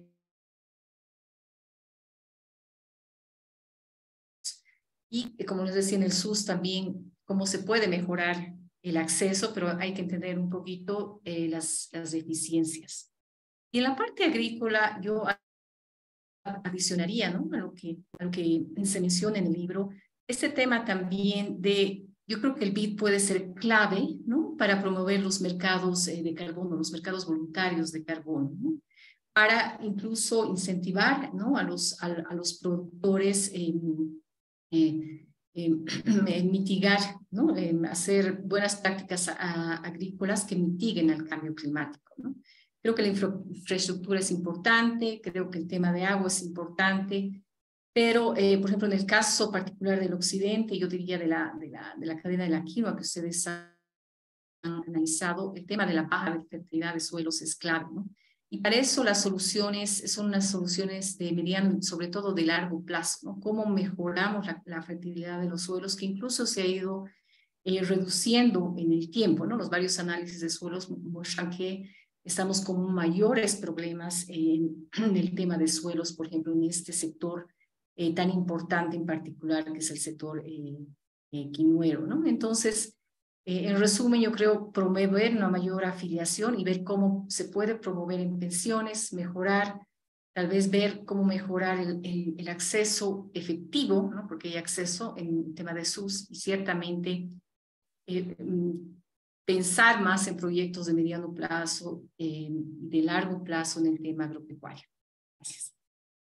Y eh, como les decía, en el S U S también cómo se puede mejorar el acceso, pero hay que entender un poquito eh, las, las deficiencias. Y en la parte agrícola, yo adicionaría, ¿no?, a lo que, a lo que se menciona en el libro, este tema también de, yo creo que el B I D puede ser clave, ¿no?, para promover los mercados eh, de carbono, los mercados voluntarios de carbono, ¿no?, para incluso incentivar, ¿no?, a, los, a, a los productores eh, eh, Eh, mitigar, ¿no?, eh, hacer buenas prácticas a, a, agrícolas que mitiguen el cambio climático, ¿no? Creo que la infra, infraestructura es importante, creo que el tema de agua es importante, pero, eh, por ejemplo, en el caso particular del occidente, yo diría de la, de la, de la cadena de la quinoa que ustedes han analizado, el tema de la baja de fertilidad de suelos es clave, ¿no? Y para eso las soluciones son unas soluciones de mediano, sobre todo de largo plazo, ¿no? Cómo mejoramos la, la fertilidad de los suelos, que incluso se ha ido eh, reduciendo en el tiempo, ¿no? Los varios análisis de suelos muestran que estamos con mayores problemas en, en el tema de suelos, por ejemplo, en este sector eh, tan importante en particular, que es el sector eh, eh, quinuero, ¿no? Entonces, Eh, en resumen, yo creo promover una mayor afiliación y ver cómo se puede promover en pensiones, mejorar, tal vez ver cómo mejorar el, el, el acceso efectivo, ¿no?, porque hay acceso en el tema de S U S, y ciertamente eh, pensar más en proyectos de mediano plazo y eh, de largo plazo en el tema agropecuario. Gracias.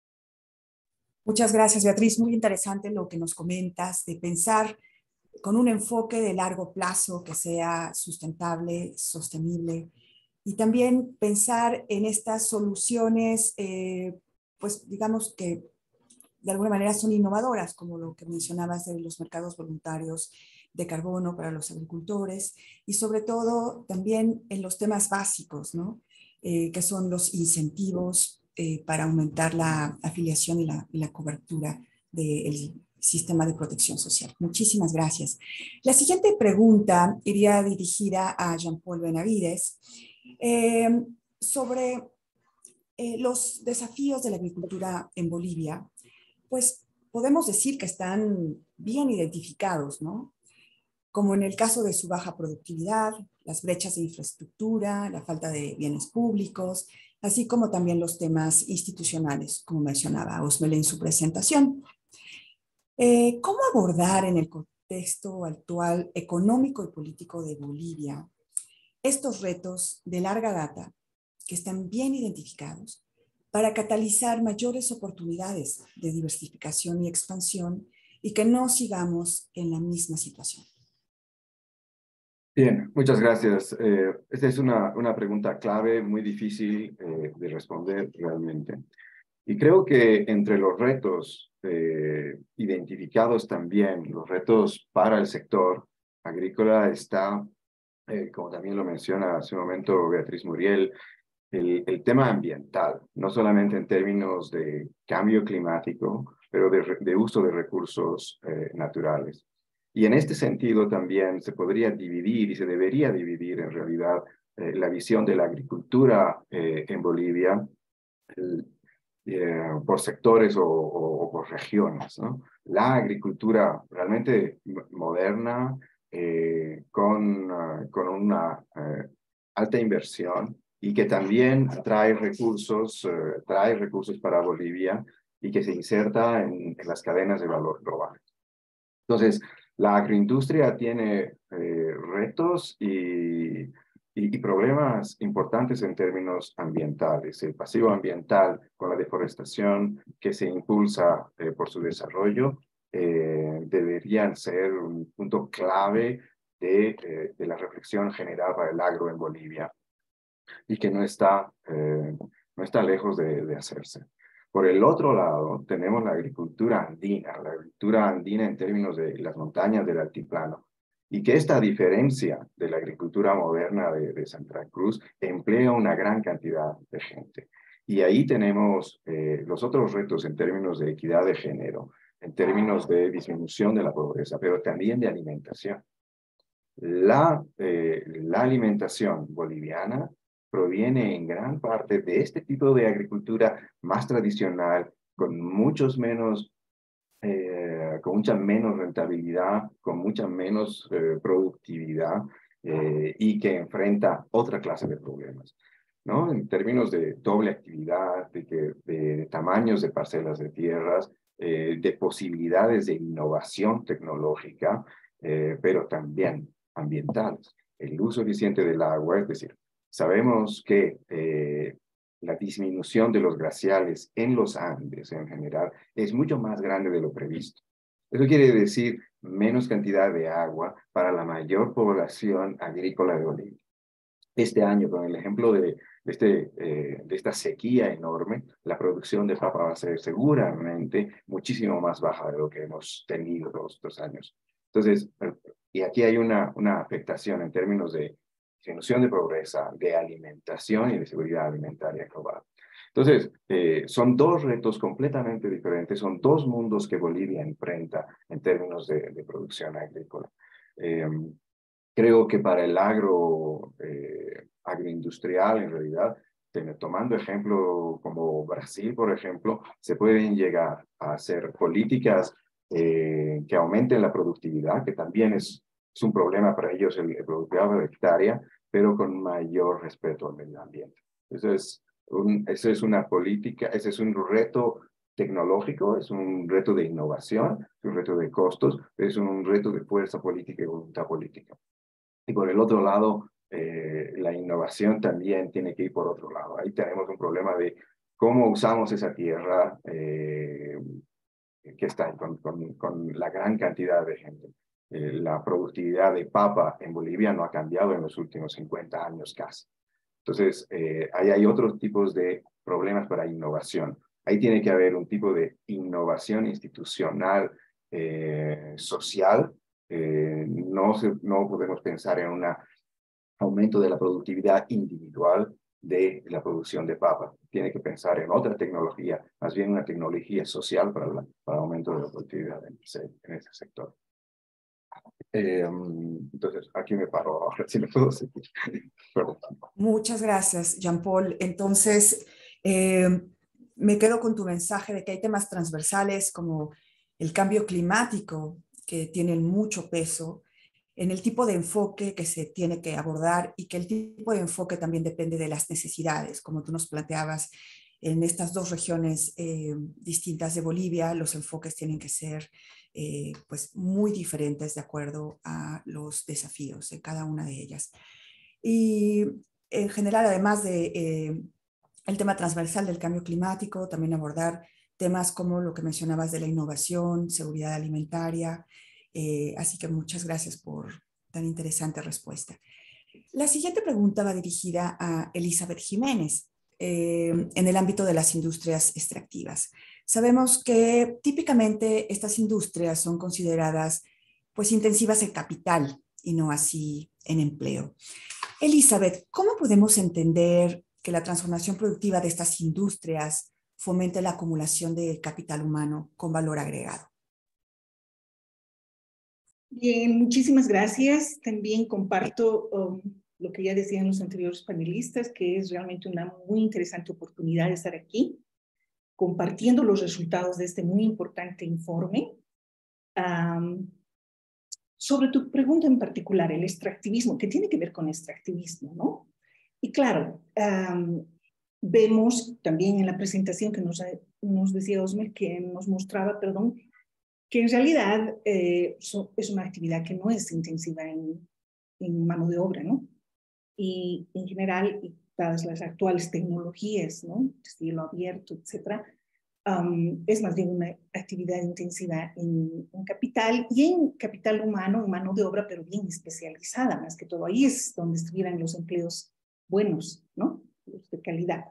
Muchas gracias, Beatriz. Muy interesante lo que nos comentas de pensar con un enfoque de largo plazo que sea sustentable, sostenible, y también pensar en estas soluciones, eh, pues digamos que de alguna manera son innovadoras, como lo que mencionabas de los mercados voluntarios de carbono para los agricultores, y sobre todo también en los temas básicos, ¿no?, eh, que son los incentivos eh, para aumentar la afiliación y la, y la cobertura del sistema de protección social. Muchísimas gracias. La siguiente pregunta iría dirigida a Jean-Paul Benavides eh, sobre eh, los desafíos de la agricultura en Bolivia. Pues podemos decir que están bien identificados, ¿no? Como en el caso de su baja productividad, las brechas de infraestructura, la falta de bienes públicos, así como también los temas institucionales, como mencionaba Osmel en su presentación. Eh, ¿Cómo abordar en el contexto actual económico y político de Bolivia estos retos de larga data que están bien identificados para catalizar mayores oportunidades de diversificación y expansión y que no sigamos en la misma situación? Bien, muchas gracias. Eh, esta es una, una pregunta clave, muy difícil eh, de responder realmente. Y creo que entre los retos eh, identificados también, los retos para el sector agrícola está, eh, como también lo menciona hace un momento Beatriz Muriel, el, el tema ambiental, no solamente en términos de cambio climático, pero de, de uso de recursos eh, naturales. Y en este sentido también se podría dividir y se debería dividir en realidad eh, la visión de la agricultura eh, en Bolivia el, eh, por sectores o, o, o por regiones, ¿no? La agricultura realmente moderna, eh, con, uh, con una uh, alta inversión y que también trae recursos, uh, trae recursos para Bolivia y que se inserta en, en las cadenas de valor globales. Entonces, la agroindustria tiene eh, retos y, y, y problemas importantes en términos ambientales. El pasivo ambiental con la deforestación que se impulsa eh, por su desarrollo eh, deberían ser un punto clave de, eh, de la reflexión general para el agro en Bolivia y que no está, eh, no está lejos de, de hacerse. Por el otro lado, tenemos la agricultura andina, la agricultura andina en términos de las montañas del altiplano, y que esta diferencia de la agricultura moderna de, de Santa Cruz emplea una gran cantidad de gente. Y ahí tenemos eh, los otros retos en términos de equidad de género, en términos de disminución de la pobreza, pero también de alimentación. La, eh, la alimentación boliviana proviene en gran parte de este tipo de agricultura más tradicional, con muchos menos, eh, con mucha menos rentabilidad, con mucha menos eh, productividad eh, y que enfrenta otra clase de problemas, ¿no? En términos de doble actividad, de, que, de tamaños de parcelas de tierras, eh, de posibilidades de innovación tecnológica, eh, pero también ambientales. El uso eficiente del agua, es decir, sabemos que eh, la disminución de los glaciales en los Andes en general es mucho más grande de lo previsto. Eso quiere decir menos cantidad de agua para la mayor población agrícola de Bolivia. Este año, con el ejemplo de, de, este, eh, de esta sequía enorme, la producción de papa va a ser seguramente muchísimo más baja de lo que hemos tenido los otros años. Entonces, y aquí hay una, una afectación en términos de disminución de pobreza, de alimentación y de seguridad alimentaria global. Entonces, eh, son dos retos completamente diferentes, son dos mundos que Bolivia enfrenta en términos de, de producción agrícola. Eh, creo que para el agro eh, agroindustrial, en realidad, tomando ejemplo como Brasil, por ejemplo, se pueden llegar a hacer políticas eh, que aumenten la productividad, que también es, es un problema para ellos el, el productividad de hectárea, pero con mayor respeto al medio ambiente. Eso es, un, eso es una política, ese es un reto tecnológico, es un reto de innovación, es un reto de costos, es un reto de fuerza política y voluntad política. Y por el otro lado, eh, la innovación también tiene que ir por otro lado. Ahí tenemos un problema de cómo usamos esa tierra eh, que está con, con, con la gran cantidad de gente. Eh, la productividad de papa en Bolivia no ha cambiado en los últimos cincuenta años casi. Entonces, eh, ahí hay otros tipos de problemas para innovación. Ahí tiene que haber un tipo de innovación institucional, eh, social. Eh, no, se, no podemos pensar en un aumento de la productividad individual, de la producción de papa. Tiene que pensar en otra tecnología, más bien una tecnología social para, la, para el aumento de la productividad en ese, en ese sector. Eh, entonces, aquí me paro ahora, si me puedo seguir. Perdón. Muchas gracias, Jean-Paul. Entonces, eh, me quedo con tu mensaje de que hay temas transversales como el cambio climático, que tienen mucho peso, en el tipo de enfoque que se tiene que abordar y que el tipo de enfoque también depende de las necesidades, como tú nos planteabas. En estas dos regiones eh, distintas de Bolivia, los enfoques tienen que ser eh, pues muy diferentes de acuerdo a los desafíos de cada una de ellas. Y en general, además de eh, el tema transversal del cambio climático, también abordar temas como lo que mencionabas de la innovación, seguridad alimentaria. Eh, así que muchas gracias por tan interesante respuesta. La siguiente pregunta va dirigida a Elizabeth Jiménez eh, en el ámbito de las industrias extractivas. Sabemos que típicamente estas industrias son consideradas pues intensivas en capital y no así en empleo. Elizabeth, ¿cómo podemos entender que la transformación productiva de estas industrias fomente la acumulación de capital humano con valor agregado? Bien, muchísimas gracias. También comparto um, lo que ya decían los anteriores panelistas, que es realmente una muy interesante oportunidad de estar aquí, compartiendo los resultados de este muy importante informe. Um, sobre tu pregunta en particular, el extractivismo, ¿qué tiene que ver con extractivismo, no? Y claro, um, vemos también en la presentación que nos, nos decía Osmer, que nos mostraba, perdón, que en realidad eh, so, es una actividad que no es intensiva en, en mano de obra, ¿no? Y en general, y dadas las actuales tecnologías, ¿no? Cielo abierto, etcétera, um, es más bien una actividad intensiva en, en capital y en capital humano, en mano de obra, pero bien especializada, más que todo. Ahí es donde estuvieran los empleos buenos, ¿no? Los de calidad.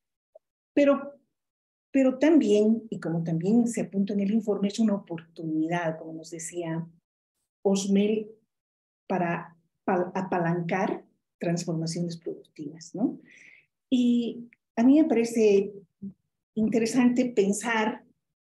Pero Pero también, y como también se apunta en el informe, es una oportunidad, como nos decía Osmel, para apalancar transformaciones productivas, ¿no? Y a mí me parece interesante pensar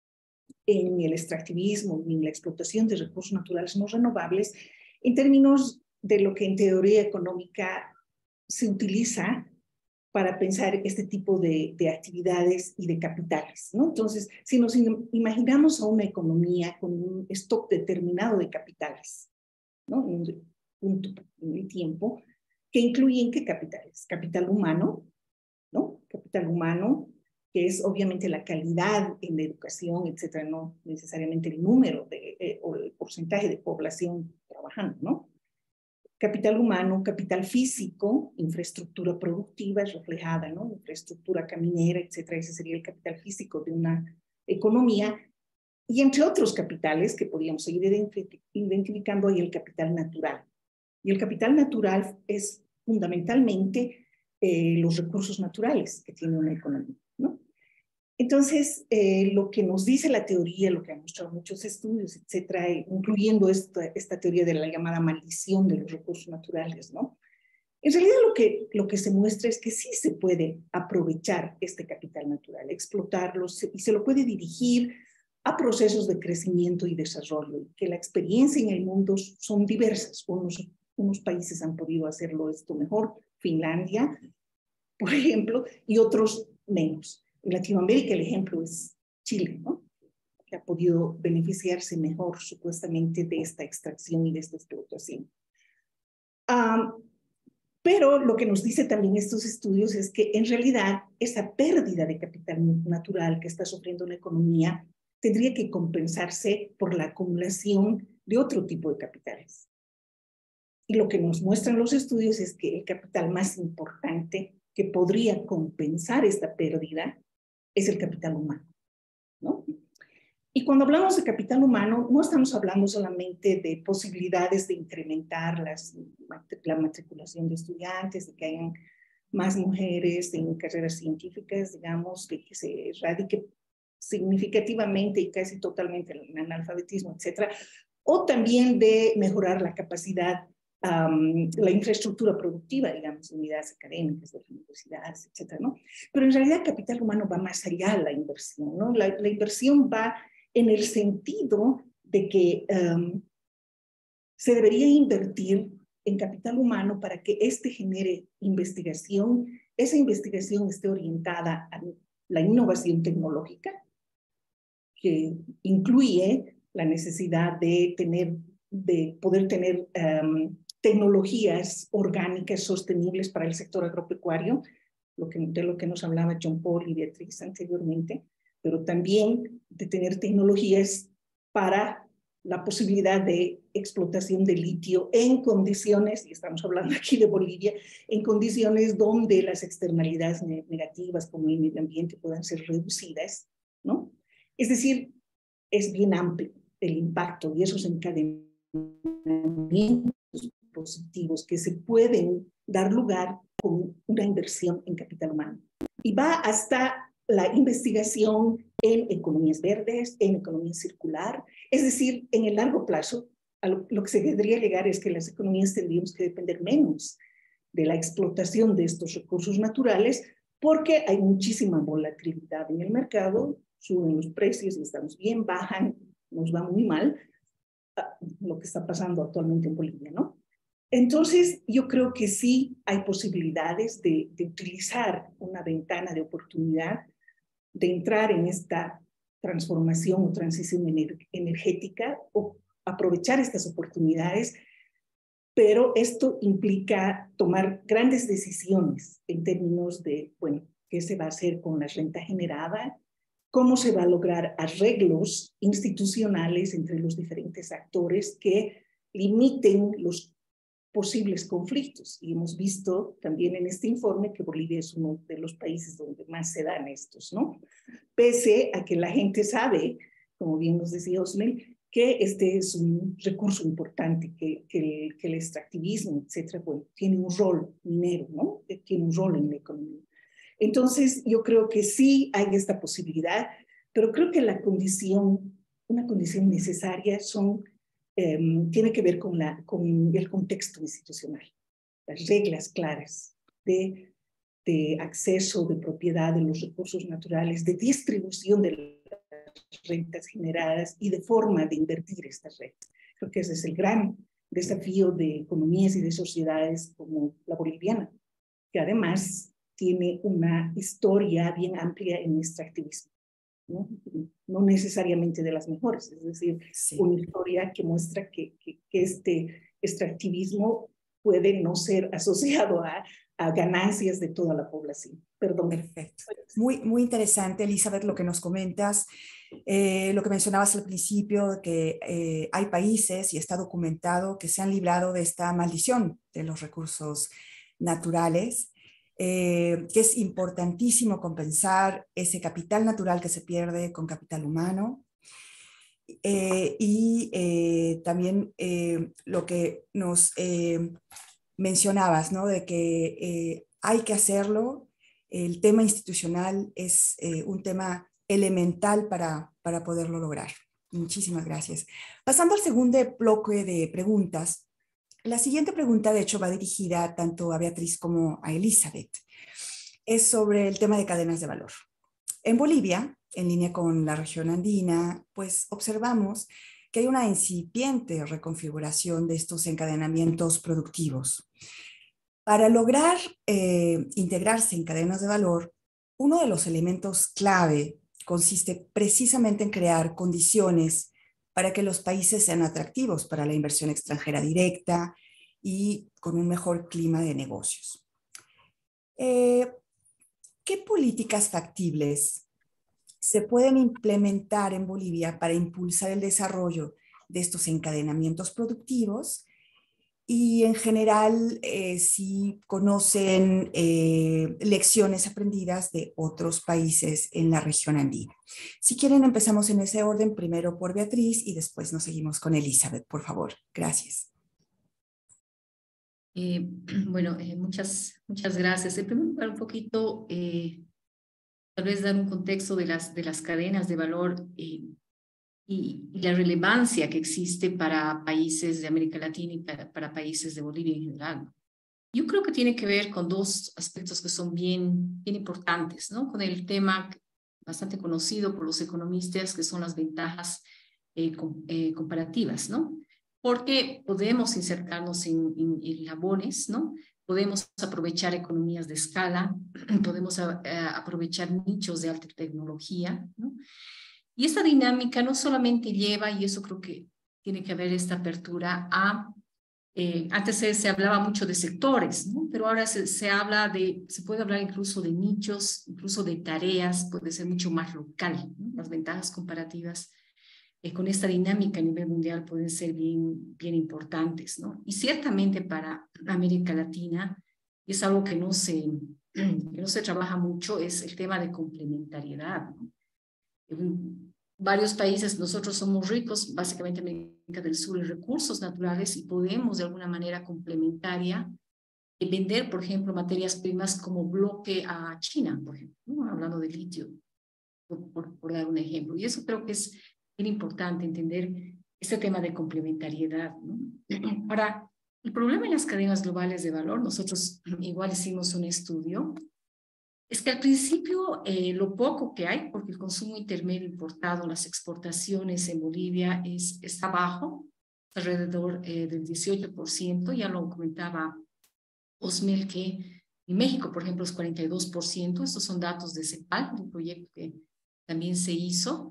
en el extractivismo, en la explotación de recursos naturales no renovables, en términos de lo que en teoría económica se utiliza para pensar este tipo de, de actividades y de capitales, ¿no? Entonces, si nos imaginamos a una economía con un stock determinado de capitales, ¿no? En un punto en el tiempo, que incluyen ¿qué capitales? Capital humano, ¿no? Capital humano, que es obviamente la calidad en la educación, etcétera, no necesariamente el número de, eh, o el porcentaje de población trabajando, ¿no? Capital humano, capital físico, infraestructura productiva es reflejada, ¿no? Infraestructura caminera, etcétera. Ese sería el capital físico de una economía. Y entre otros capitales que podríamos seguir identificando, hay el capital natural. Y el capital natural es fundamentalmente eh, los recursos naturales que tiene una economía, ¿no? Entonces, eh, lo que nos dice la teoría, lo que han mostrado muchos estudios, etcétera, incluyendo esta, esta teoría de la llamada maldición de los recursos naturales, ¿no? En realidad lo que, lo que se muestra es que sí se puede aprovechar este capital natural, explotarlo, y se lo puede dirigir a procesos de crecimiento y desarrollo, y que la experiencia en el mundo son diversas. Unos, unos países han podido hacerlo esto mejor, Finlandia, por ejemplo, y otros menos. En Latinoamérica el ejemplo es Chile, ¿no? Que ha podido beneficiarse mejor supuestamente de esta extracción y de esta explotación. Um, pero lo que nos dice también estos estudios es que en realidad esa pérdida de capital natural que está sufriendo la economía tendría que compensarse por la acumulación de otro tipo de capitales. Y lo que nos muestran los estudios es que el capital más importante que podría compensar esta pérdida es el capital humano, ¿no? Y cuando hablamos de capital humano, no estamos hablando solamente de posibilidades de incrementar las, la matriculación de estudiantes, de que hayan más mujeres en carreras científicas, digamos, de que se erradique significativamente y casi totalmente el analfabetismo, etcétera, o también de mejorar la capacidad um, la infraestructura productiva, digamos, unidades académicas de las universidades, etcétera, ¿no? Pero en realidad capital humano va más allá de la inversión, ¿no? La, la inversión va en el sentido de que um, se debería invertir en capital humano para que éste genere investigación, esa investigación esté orientada a la innovación tecnológica, que incluye la necesidad de, tener, de poder tener um, tecnologías orgánicas sostenibles para el sector agropecuario, lo que, de lo que nos hablaba John Paul y Beatriz anteriormente, pero también de tener tecnologías para la posibilidad de explotación de litio en condiciones, y estamos hablando aquí de Bolivia, en condiciones donde las externalidades negativas como el medio ambiente puedan ser reducidas, ¿no? Es decir, es bien amplio el impacto y esos encadenamientos positivos que se pueden dar lugar con una inversión en capital humano. Y va hasta la investigación en economías verdes, en economía circular, es decir, en el largo plazo, a lo, lo que se debería llegar es que las economías tendríamos que depender menos de la explotación de estos recursos naturales, porque hay muchísima volatilidad en el mercado, suben los precios y estamos bien, bajan, nos va muy mal, lo que está pasando actualmente en Bolivia, ¿no? Entonces, yo creo que sí hay posibilidades de, de utilizar una ventana de oportunidad, de entrar en esta transformación o transición energética o aprovechar estas oportunidades, pero esto implica tomar grandes decisiones en términos de, bueno, qué se va a hacer con la renta generada, cómo se va a lograr arreglos institucionales entre los diferentes actores que limiten los posibles conflictos. Y hemos visto también en este informe que Bolivia es uno de los países donde más se dan estos, ¿no? Pese a que la gente sabe, como bien nos decía Osmel, que este es un recurso importante, que, que, el, que el extractivismo, etcétera, bueno, tiene un rol minero, ¿no? Tiene un rol en la economía. Entonces, yo creo que sí hay esta posibilidad, pero creo que la condición, una condición necesaria son Eh, tiene que ver con, la, con el contexto institucional, las reglas claras de, de acceso, de propiedad de los recursos naturales, de distribución de las rentas generadas y de forma de invertir estas rentas. Creo que ese es el gran desafío de economías y de sociedades como la boliviana, que además tiene una historia bien amplia en extractivismo. ¿no? no necesariamente de las mejores, es decir, sí. una historia que muestra que, que, que este extractivismo puede no ser asociado a, a ganancias de toda la población. Perdón. Perfecto. Muy, muy interesante, Elizabeth, lo que nos comentas. Eh, lo que mencionabas al principio, que eh, hay países, y está documentado, que se han librado de esta maldición de los recursos naturales. Eh, que es importantísimo compensar ese capital natural que se pierde con capital humano. Eh, y eh, también eh, lo que nos eh, mencionabas, ¿no? De que eh, hay que hacerlo. El tema institucional es eh, un tema elemental para, para poderlo lograr. Muchísimas gracias. Pasando al segundo bloque de preguntas. La siguiente pregunta, de hecho, va dirigida tanto a Beatriz como a Elizabeth. Es sobre el tema de cadenas de valor. En Bolivia, en línea con la región andina, pues observamos que hay una incipiente reconfiguración de estos encadenamientos productivos. Para lograr eh, integrarse en cadenas de valor, uno de los elementos clave consiste precisamente en crear condiciones para que los países sean atractivos para la inversión extranjera directa y con un mejor clima de negocios. Eh, ¿Qué políticas factibles se pueden implementar en Bolivia para impulsar el desarrollo de estos encadenamientos productivos? Y en general, eh, si conocen eh, lecciones aprendidas de otros países en la región andina. Si quieren, empezamos en ese orden, primero por Beatriz y después nos seguimos con Elizabeth, por favor. Gracias. Eh, bueno, eh, muchas, muchas gracias. En primer lugar, un poquito, eh, tal vez dar un contexto de las, de las cadenas de valor. Eh, y, y la relevancia que existe para países de América Latina y para, para países de Bolivia en general. Yo creo que tiene que ver con dos aspectos que son bien, bien importantes, ¿no? Con el tema bastante conocido por los economistas, que son las ventajas eh, com, eh, comparativas, ¿no? Porque podemos insertarnos en, en, en labores, ¿no? Podemos aprovechar economías de escala, podemos a, a aprovechar nichos de alta tecnología, ¿no? Y esta dinámica no solamente lleva, y eso creo que tiene que haber esta apertura a, eh, antes se, se hablaba mucho de sectores, ¿no? Pero ahora se, se habla de, se puede hablar incluso de nichos, incluso de tareas, puede ser mucho más local, ¿no? Las ventajas comparativas eh, con esta dinámica a nivel mundial pueden ser bien, bien importantes, ¿no? Y ciertamente para América Latina, y es algo que no se, que no se trabaja mucho, es el tema de complementariedad, ¿no? En varios países nosotros somos ricos, básicamente América del Sur, en recursos naturales y podemos de alguna manera complementaria vender, por ejemplo, materias primas como bloque a China, por ejemplo, ¿no? Hablando de litio, por, por, por dar un ejemplo. Y eso creo que es bien importante entender este tema de complementariedad, ¿no? Ahora, el problema en las cadenas globales de valor, nosotros igual hicimos un estudio, es que al principio eh, lo poco que hay, porque el consumo intermedio importado, las exportaciones en Bolivia es, está bajo, alrededor eh, del dieciocho por ciento, ya lo comentaba Osmel, que en México, por ejemplo, es cuarenta y dos por ciento, estos son datos de CEPAL, un proyecto que también se hizo,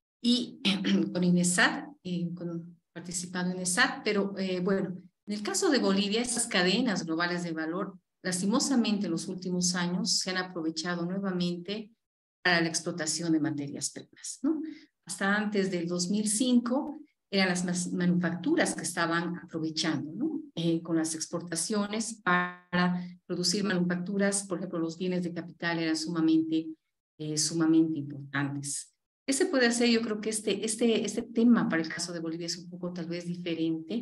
y con INESAT, eh, con, participando en INESAT, pero eh, bueno, en el caso de Bolivia, esas cadenas globales de valor, lastimosamente en los últimos años se han aprovechado nuevamente para la explotación de materias primas, ¿no? Hasta antes del dos mil cinco eran las manufacturas que estaban aprovechando, ¿no? Eh, con las exportaciones para producir manufacturas, por ejemplo, los bienes de capital eran sumamente, eh, sumamente importantes. Ese puede ser, yo creo que este, este, este tema para el caso de Bolivia es un poco tal vez diferente.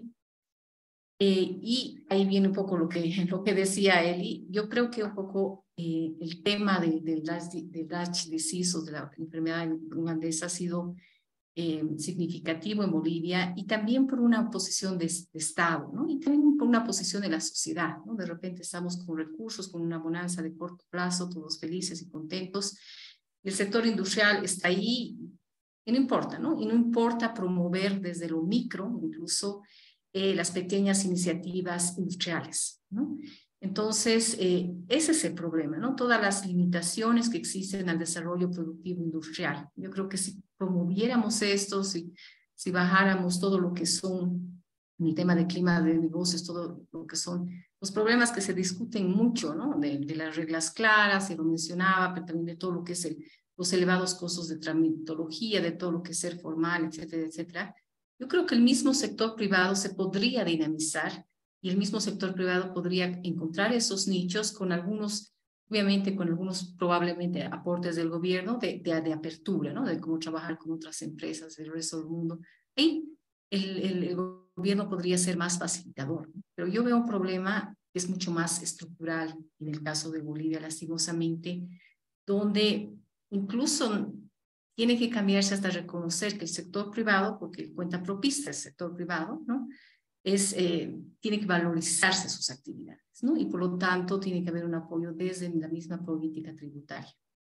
Eh, y ahí viene un poco lo que, lo que decía Eli. Yo creo que un poco eh, el tema del de, de Dutch disease o de la enfermedad irlandesa ha sido eh, significativo en Bolivia y también por una posición de, de Estado, ¿no? Y también por una posición de la sociedad, ¿no? De repente estamos con recursos, con una bonanza de corto plazo, todos felices y contentos. El sector industrial está ahí y no importa, ¿no? Y no importa promover desde lo micro, incluso Eh, las pequeñas iniciativas industriales, ¿no? Entonces, eh, ese es el problema, ¿no? Todas las limitaciones que existen al desarrollo productivo industrial. Yo creo que si promoviéramos esto, si, si bajáramos todo lo que son, el tema de clima de negocios, todo lo que son los problemas que se discuten mucho, ¿no? De, de las reglas claras, se lo mencionaba, pero también de todo lo que es el, los elevados costos de tramitología, de todo lo que es ser formal, etcétera, etcétera. Yo creo que el mismo sector privado se podría dinamizar y el mismo sector privado podría encontrar esos nichos con algunos, obviamente con algunos probablemente aportes del gobierno de, de, de apertura, ¿no? De cómo trabajar con otras empresas del resto del mundo. Y el, el, el gobierno podría ser más facilitador, ¿no? Pero yo veo un problema que es mucho más estructural en el caso de Bolivia, lastimosamente, donde incluso tiene que cambiarse hasta reconocer que el sector privado, porque cuenta propista el sector privado, ¿no? Es, eh, tiene que valorizarse sus actividades, ¿no? Y por lo tanto tiene que haber un apoyo desde la misma política tributaria.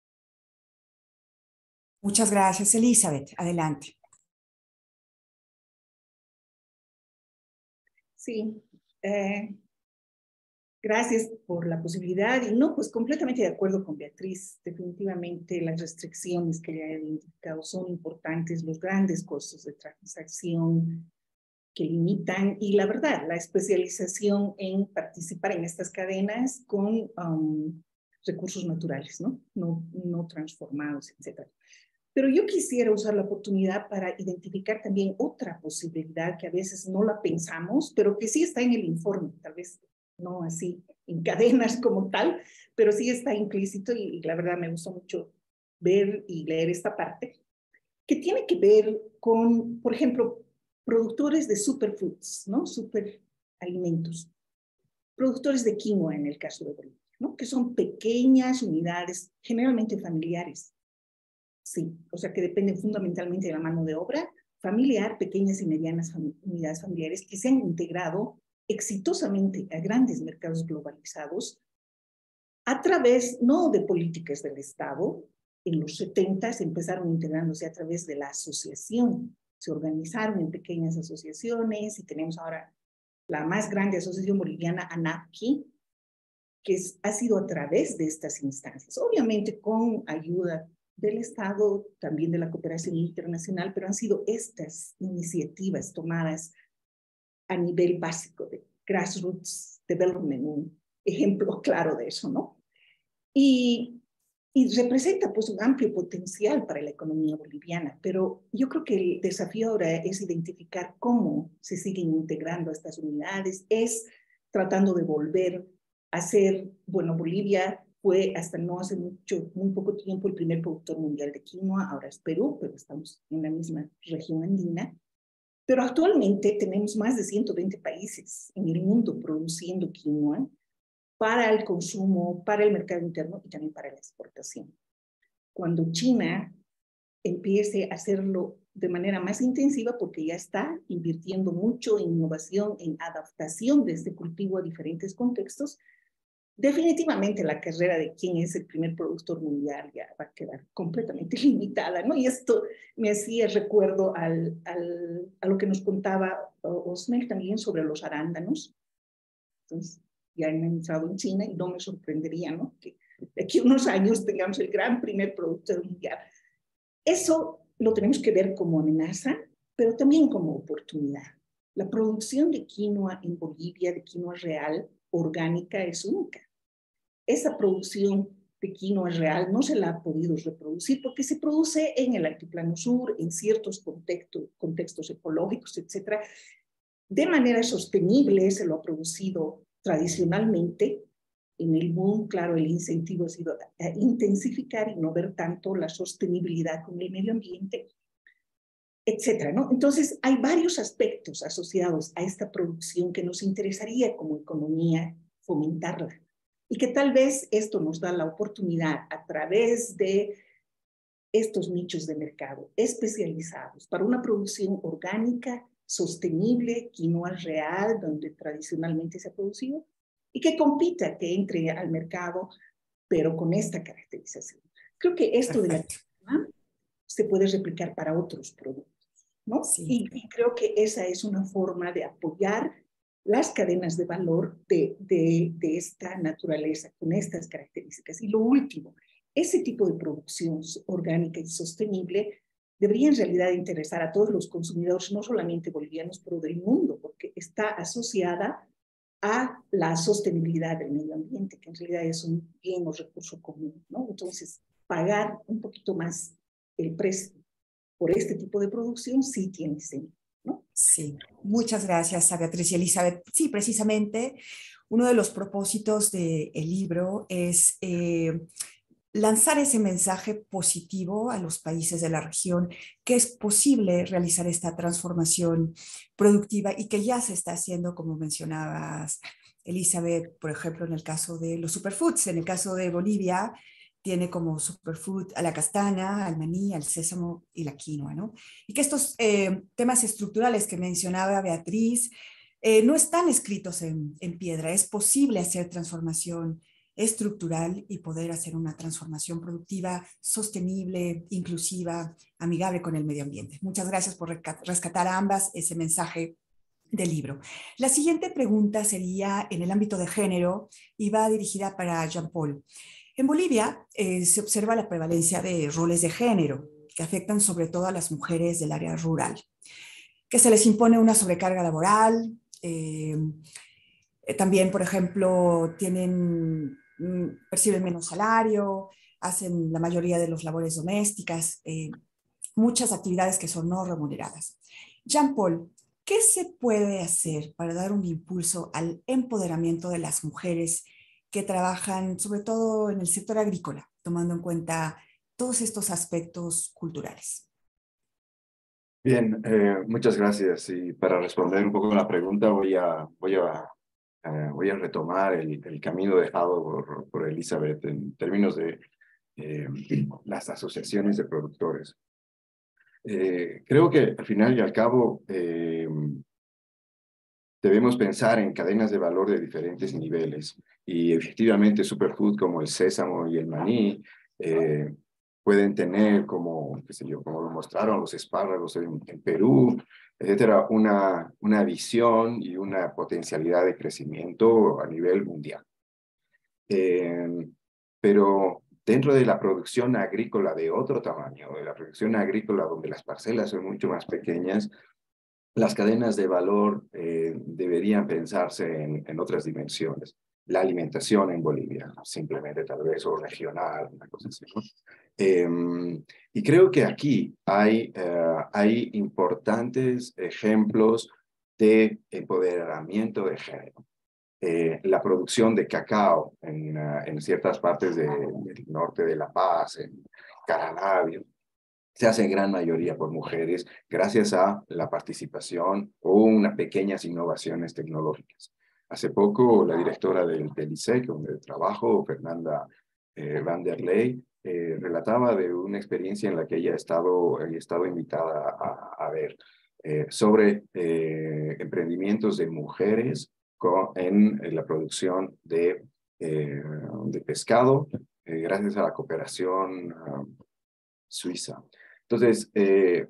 Muchas gracias, Elizabeth. Adelante. Sí, eh, gracias por la posibilidad. Y no, pues completamente de acuerdo con Beatriz. Definitivamente las restricciones que ella ha identificado son importantes, los grandes costos de transacción que limitan y la verdad, la especialización en participar en estas cadenas con um, recursos naturales, ¿no? No, no transformados, etcétera. Pero yo quisiera usar la oportunidad para identificar también otra posibilidad que a veces no la pensamos, pero que sí está en el informe, tal vez no así en cadenas como tal, pero sí está implícito y, y la verdad me gustó mucho ver y leer esta parte, que tiene que ver con, por ejemplo, productores de superfoods, ¿no? Superalimentos, productores de quinoa en el caso de Bolivia, ¿no? Que son pequeñas unidades, generalmente familiares. Sí, o sea que dependen fundamentalmente de la mano de obra familiar, pequeñas y medianas fam unidades familiares que se han integrado exitosamente a grandes mercados globalizados a través no de políticas del Estado. En los setenta se empezaron integrándose a través de la asociación. Se organizaron en pequeñas asociaciones y tenemos ahora la más grande asociación boliviana, ANAPCI, que es, ha sido a través de estas instancias, obviamente con ayuda del Estado, también de la cooperación internacional, pero han sido estas iniciativas tomadas a nivel básico de grassroots development, un ejemplo claro de eso, ¿no? Y, y representa pues un amplio potencial para la economía boliviana, pero yo creo que el desafío ahora es identificar cómo se siguen integrando estas unidades, es tratando de volver a ser, bueno, Bolivia fue hasta no hace mucho, muy poco tiempo el primer productor mundial de quinoa, ahora es Perú, pero estamos en la misma región andina. Pero actualmente tenemos más de ciento veinte países en el mundo produciendo quinoa para el consumo, para el mercado interno y también para la exportación. Cuando China empiece a hacerlo de manera más intensiva, porque ya está invirtiendo mucho en innovación, en adaptación de este cultivo a diferentes contextos, definitivamente la carrera de quién es el primer productor mundial ya va a quedar completamente limitada, ¿no? Y esto me hacía recuerdo al, al, a lo que nos contaba Osmel también sobre los arándanos. Entonces, ya han entrado en China y no me sorprendería, ¿no? Que de aquí a unos años tengamos el gran primer productor mundial. Eso lo tenemos que ver como amenaza, pero también como oportunidad. La producción de quinoa en Bolivia, de quinoa real, orgánica, es única. Esa producción de quinoa real no se la ha podido reproducir porque se produce en el altiplano sur, en ciertos contextos, contextos ecológicos, etcétera. De manera sostenible se lo ha producido tradicionalmente. En el boom, claro, el incentivo ha sido a intensificar y no ver tanto la sostenibilidad con el medio ambiente, etcétera, ¿no? Entonces, hay varios aspectos asociados a esta producción que nos interesaría como economía fomentarla. Y que tal vez esto nos da la oportunidad a través de estos nichos de mercado especializados para una producción orgánica, sostenible, quinoa real, donde tradicionalmente se ha producido, y que compita, que entre al mercado, pero con esta caracterización. Creo que esto Perfecto. de la quinoa se puede replicar para otros productos, ¿no? Sí. Y, y creo que esa es una forma de apoyar las cadenas de valor de, de, de esta naturaleza, con estas características. Y lo último, ese tipo de producción orgánica y sostenible debería en realidad interesar a todos los consumidores, no solamente bolivianos, pero del mundo, porque está asociada a la sostenibilidad del medio ambiente, que en realidad es un bien o recurso común, ¿no? Entonces, pagar un poquito más el precio por este tipo de producción sí tiene sentido, ¿no? Sí, muchas gracias a Beatriz y Elizabeth. Sí, precisamente uno de los propósitos del libro es eh, lanzar ese mensaje positivo a los países de la región, que es posible realizar esta transformación productiva y que ya se está haciendo, como mencionabas, Elizabeth, por ejemplo, en el caso de los superfoods. En el caso de Bolivia, tiene como superfood a la castaña, al maní, al sésamo y la quinoa, ¿no? Y que estos eh, temas estructurales que mencionaba Beatriz eh, no están escritos en, en piedra. Es posible hacer transformación estructural y poder hacer una transformación productiva, sostenible, inclusiva, amigable con el medio ambiente. Muchas gracias por rescatar a ambas ese mensaje del libro. La siguiente pregunta sería en el ámbito de género y va dirigida para Jean-Paul. En Bolivia eh, se observa la prevalencia de roles de género que afectan sobre todo a las mujeres del área rural, que se les impone una sobrecarga laboral, eh, también, por ejemplo, tienen, perciben menos salario, hacen la mayoría de las labores domésticas, eh, muchas actividades que son no remuneradas. Jean-Paul, ¿qué se puede hacer para dar un impulso al empoderamiento de las mujeres que trabajan sobre todo en el sector agrícola, tomando en cuenta todos estos aspectos culturales? Bien, eh, muchas gracias. Y para responder un poco a la pregunta, voy a, voy a, eh, voy a retomar el, el camino dejado por, por Elizabeth en términos de eh, las asociaciones de productores. Eh, creo que al final y al cabo eh, debemos pensar en cadenas de valor de diferentes niveles y efectivamente superfood como el sésamo y el maní eh, pueden tener como, qué sé yo, como lo mostraron los espárragos en, en Perú, etcétera, una, una visión y una potencialidad de crecimiento a nivel mundial. Eh, pero dentro de la producción agrícola de otro tamaño, de la producción agrícola donde las parcelas son mucho más pequeñas, las cadenas de valor eh, deberían pensarse en, en otras dimensiones. La alimentación en Bolivia, simplemente tal vez, o regional, una cosa así, ¿no? Eh, y creo que aquí hay, uh, hay importantes ejemplos de empoderamiento de género. Eh, la producción de cacao en, uh, en ciertas partes de, del norte de La Paz, en Caranabio, se hace en gran mayoría por mujeres gracias a la participación o unas pequeñas innovaciones tecnológicas. Hace poco la directora del, del I S E C, donde trabajo, Fernanda eh, Van der Ley, eh, relataba de una experiencia en la que ella ha estado, ha estado invitada a, a ver eh, sobre eh, emprendimientos de mujeres con, en, en la producción de, eh, de pescado, eh, gracias a la cooperación uh, suiza. Entonces, eh,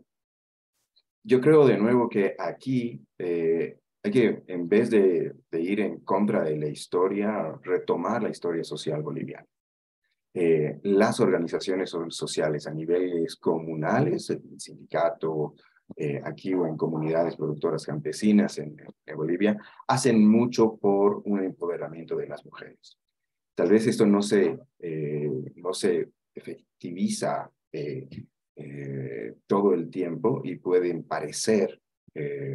yo creo de nuevo que aquí eh, hay que, en vez de, de ir en contra de la historia, retomar la historia social boliviana. Eh, las organizaciones sociales a niveles comunales, el sindicato, eh, aquí o en comunidades productoras campesinas en, en Bolivia, hacen mucho por un empoderamiento de las mujeres. Tal vez esto no se, eh, no se efectiviza eh, eh, todo el tiempo y pueden parecer eh,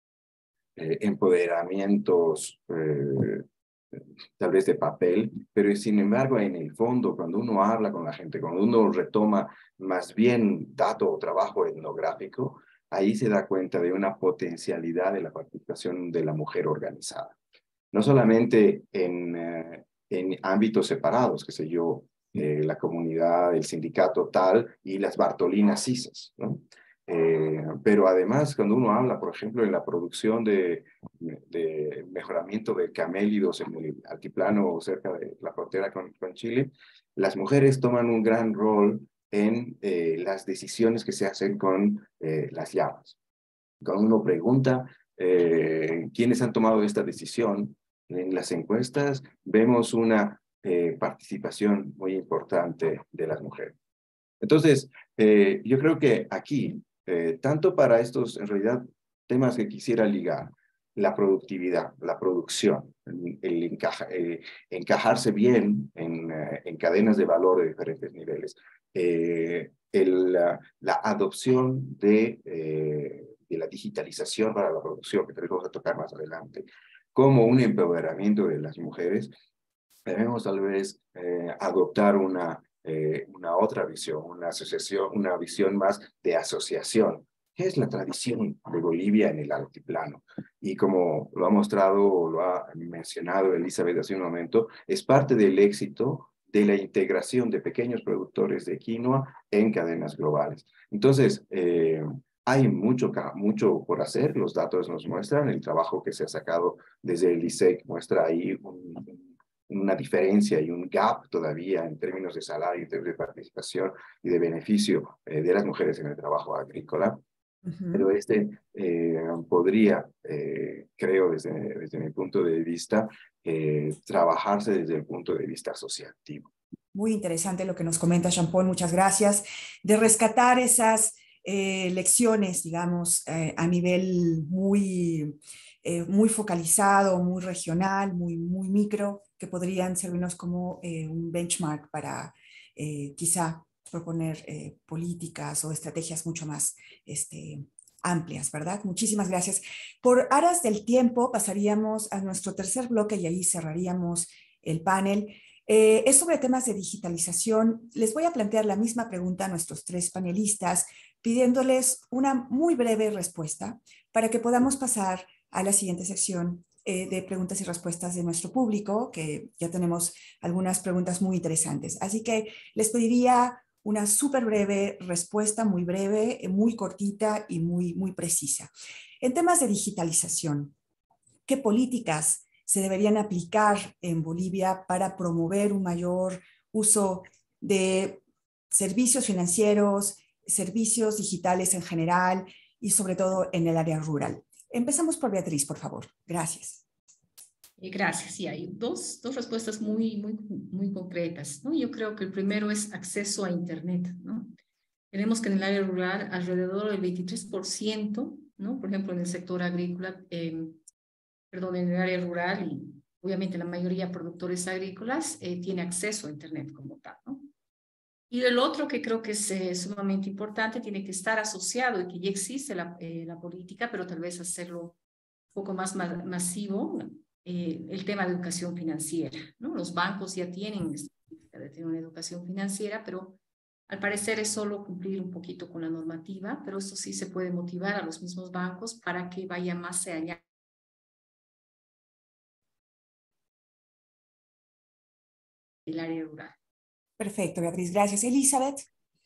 eh, empoderamientos eh, tal vez de papel, pero sin embargo en el fondo cuando uno habla con la gente, cuando uno retoma más bien dato o trabajo etnográfico, ahí se da cuenta de una potencialidad de la participación de la mujer organizada. No solamente en, eh, en ámbitos separados, qué sé yo, eh, la comunidad, el sindicato tal y las Bartolinas Cisas, ¿no? Eh, pero además, cuando uno habla, por ejemplo, en la producción de, de mejoramiento de camélidos en el altiplano cerca de la frontera con, con Chile, las mujeres toman un gran rol en eh, las decisiones que se hacen con eh, las llamas. Cuando uno pregunta eh, quiénes han tomado esta decisión, en las encuestas vemos una eh, participación muy importante de las mujeres. Entonces, eh, yo creo que aquí, eh, tanto para estos, en realidad, temas que quisiera ligar, la productividad, la producción, el, el encaja, eh, encajarse bien en, eh, en cadenas de valor de diferentes niveles, eh, el, la, la adopción de, eh, de la digitalización para la producción, que tenemos que tocar más adelante, como un empoderamiento de las mujeres, debemos tal vez eh, adoptar una, eh, una otra visión, una asociación, una visión más de asociación, que es la tradición de Bolivia en el altiplano. Y como lo ha mostrado o lo ha mencionado Elizabeth hace un momento, es parte del éxito de la integración de pequeños productores de quinoa en cadenas globales. Entonces, eh, hay mucho, mucho por hacer, los datos nos muestran, el trabajo que se ha sacado desde el I S E C muestra ahí un, una diferencia y un gap todavía en términos de salario, en términos de participación y de beneficio eh, de las mujeres en el trabajo agrícola. Uh-huh. Pero este eh, podría, eh, creo desde, desde mi punto de vista, eh, trabajarse desde el punto de vista asociativo. Muy interesante lo que nos comenta Jean-Paul, muchas gracias, de rescatar esas eh, lecciones, digamos, eh, a nivel muy, eh, muy focalizado, muy regional, muy, muy micro, que podrían servirnos como eh, un benchmark para eh, quizá proponer eh, políticas o estrategias mucho más este, amplias, ¿verdad? Muchísimas gracias. Por aras del tiempo, pasaríamos a nuestro tercer bloque y ahí cerraríamos el panel. Eh, es sobre temas de digitalización. Les voy a plantear la misma pregunta a nuestros tres panelistas, pidiéndoles una muy breve respuesta para que podamos pasar a la siguiente sección eh, de preguntas y respuestas de nuestro público, que ya tenemos algunas preguntas muy interesantes. Así que les pediría una súper breve respuesta, muy breve, muy cortita y muy, muy precisa. En temas de digitalización, ¿qué políticas se deberían aplicar en Bolivia para promover un mayor uso de servicios financieros, servicios digitales en general y sobre todo en el área rural? Empezamos por Beatriz, por favor. Gracias. Eh, gracias. Sí, hay dos, dos respuestas muy, muy, muy concretas, ¿no? Yo creo que el primero es acceso a Internet, ¿no? Tenemos que en el área rural alrededor del veintitrés por ciento, ¿no? Por ejemplo, en el sector agrícola, eh, perdón, en el área rural y obviamente la mayoría de productores agrícolas eh, tiene acceso a Internet como tal, ¿no? Y el otro que creo que es eh, sumamente importante, tiene que estar asociado y que ya existe la, eh, la política, pero tal vez hacerlo un poco más ma masivo, eh, el tema de educación financiera, ¿no? Los bancos ya tienen esta política de tener una educación financiera, pero al parecer es solo cumplir un poquito con la normativa, pero esto sí se puede motivar a los mismos bancos para que vaya más allá del área rural. Perfecto, Beatriz. Gracias. Elizabeth.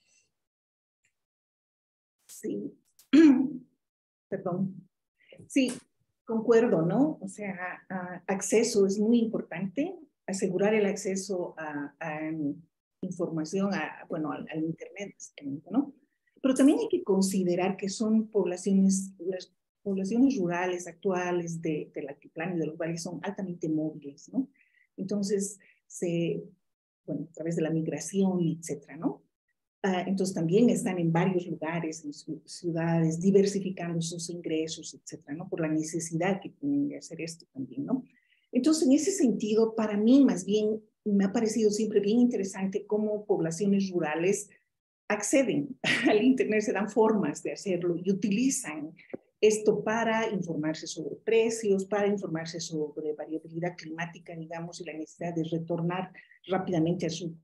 Sí, perdón. Sí, concuerdo, ¿no? O sea, a, acceso es muy importante, asegurar el acceso a, a información, a, bueno, al, al Internet, ¿no? Pero también hay que considerar que son poblaciones, las poblaciones rurales actuales de, del altiplano y de los valles son altamente móviles, ¿no? Entonces, se, bueno, a través de la migración, etcétera, ¿no? Uh, entonces también están en varios lugares, en sus ciudades, diversificando sus ingresos, etcétera, ¿no? Por la necesidad que tienen de hacer esto también, ¿no? Entonces, en ese sentido, para mí más bien me ha parecido siempre bien interesante cómo poblaciones rurales acceden al Internet, se dan formas de hacerlo y utilizan esto para informarse sobre precios, para informarse sobre variabilidad climática, digamos, y la necesidad de retornar rápidamente a su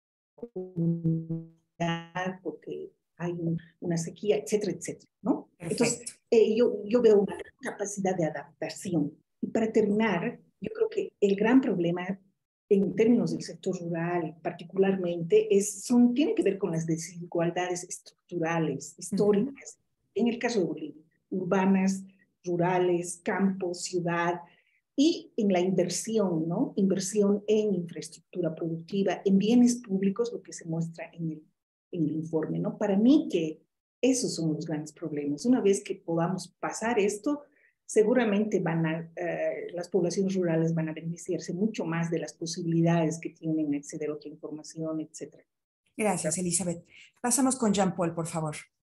porque hay un, una sequía, etcétera, etcétera, ¿no? Perfecto. Entonces, eh, yo, yo veo una capacidad de adaptación. Y para terminar, yo creo que el gran problema en términos del sector rural particularmente es, son, tiene que ver con las desigualdades estructurales, históricas, uh-huh. En el caso de Bolivia, urbanas, rurales, campo, ciudad, y en la inversión, ¿no? Inversión en infraestructura productiva, en bienes públicos, lo que se muestra en el, en el informe, ¿no? Para mí que esos son los grandes problemas. Una vez que podamos pasar esto, seguramente van a, uh, las poblaciones rurales van a beneficiarse mucho más de las posibilidades que tienen de acceder a otra información, etcétera. Gracias, Elizabeth. Pasamos con Jean-Paul, por favor.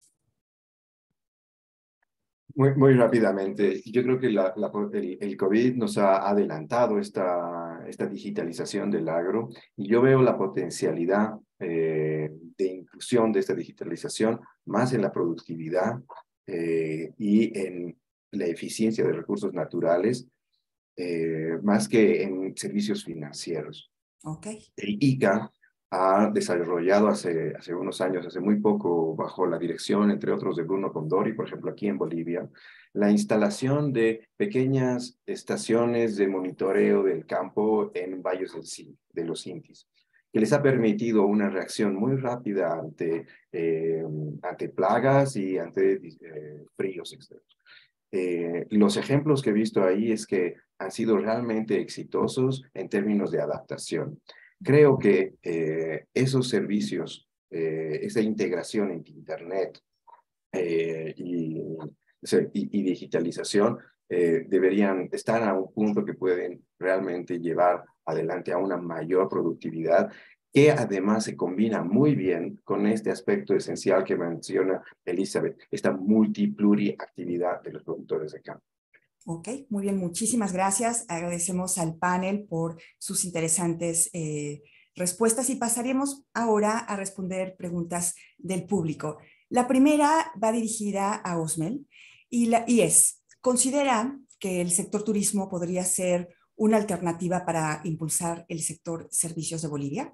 Muy, muy rápidamente, yo creo que la, la, el, el COVID nos ha adelantado esta, esta digitalización del agro y yo veo la potencialidad eh, de inclusión de esta digitalización más en la productividad eh, y en la eficiencia de recursos naturales, eh, más que en servicios financieros. Okay. El I C A ha desarrollado hace, hace unos años, hace muy poco, bajo la dirección, entre otros, de Bruno Condori, por ejemplo, aquí en Bolivia, la instalación de pequeñas estaciones de monitoreo del campo en valles del, de los Intis, que les ha permitido una reacción muy rápida ante, eh, ante plagas y ante eh, fríos extremos. Eh, los ejemplos que he visto ahí es que han sido realmente exitosos en términos de adaptación. Creo que eh, esos servicios, eh, esa integración entre Internet eh, y, y, y digitalización eh, deberían estar a un punto que pueden realmente llevar adelante a una mayor productividad, que además se combina muy bien con este aspecto esencial que menciona Elizabeth, esta multipluriactividad de los productores de campo. Ok, muy bien, muchísimas gracias. Agradecemos al panel por sus interesantes eh, respuestas y pasaremos ahora a responder preguntas del público. La primera va dirigida a Osmel y, la, y es, ¿considera que el sector turismo podría ser una alternativa para impulsar el sector servicios de Bolivia?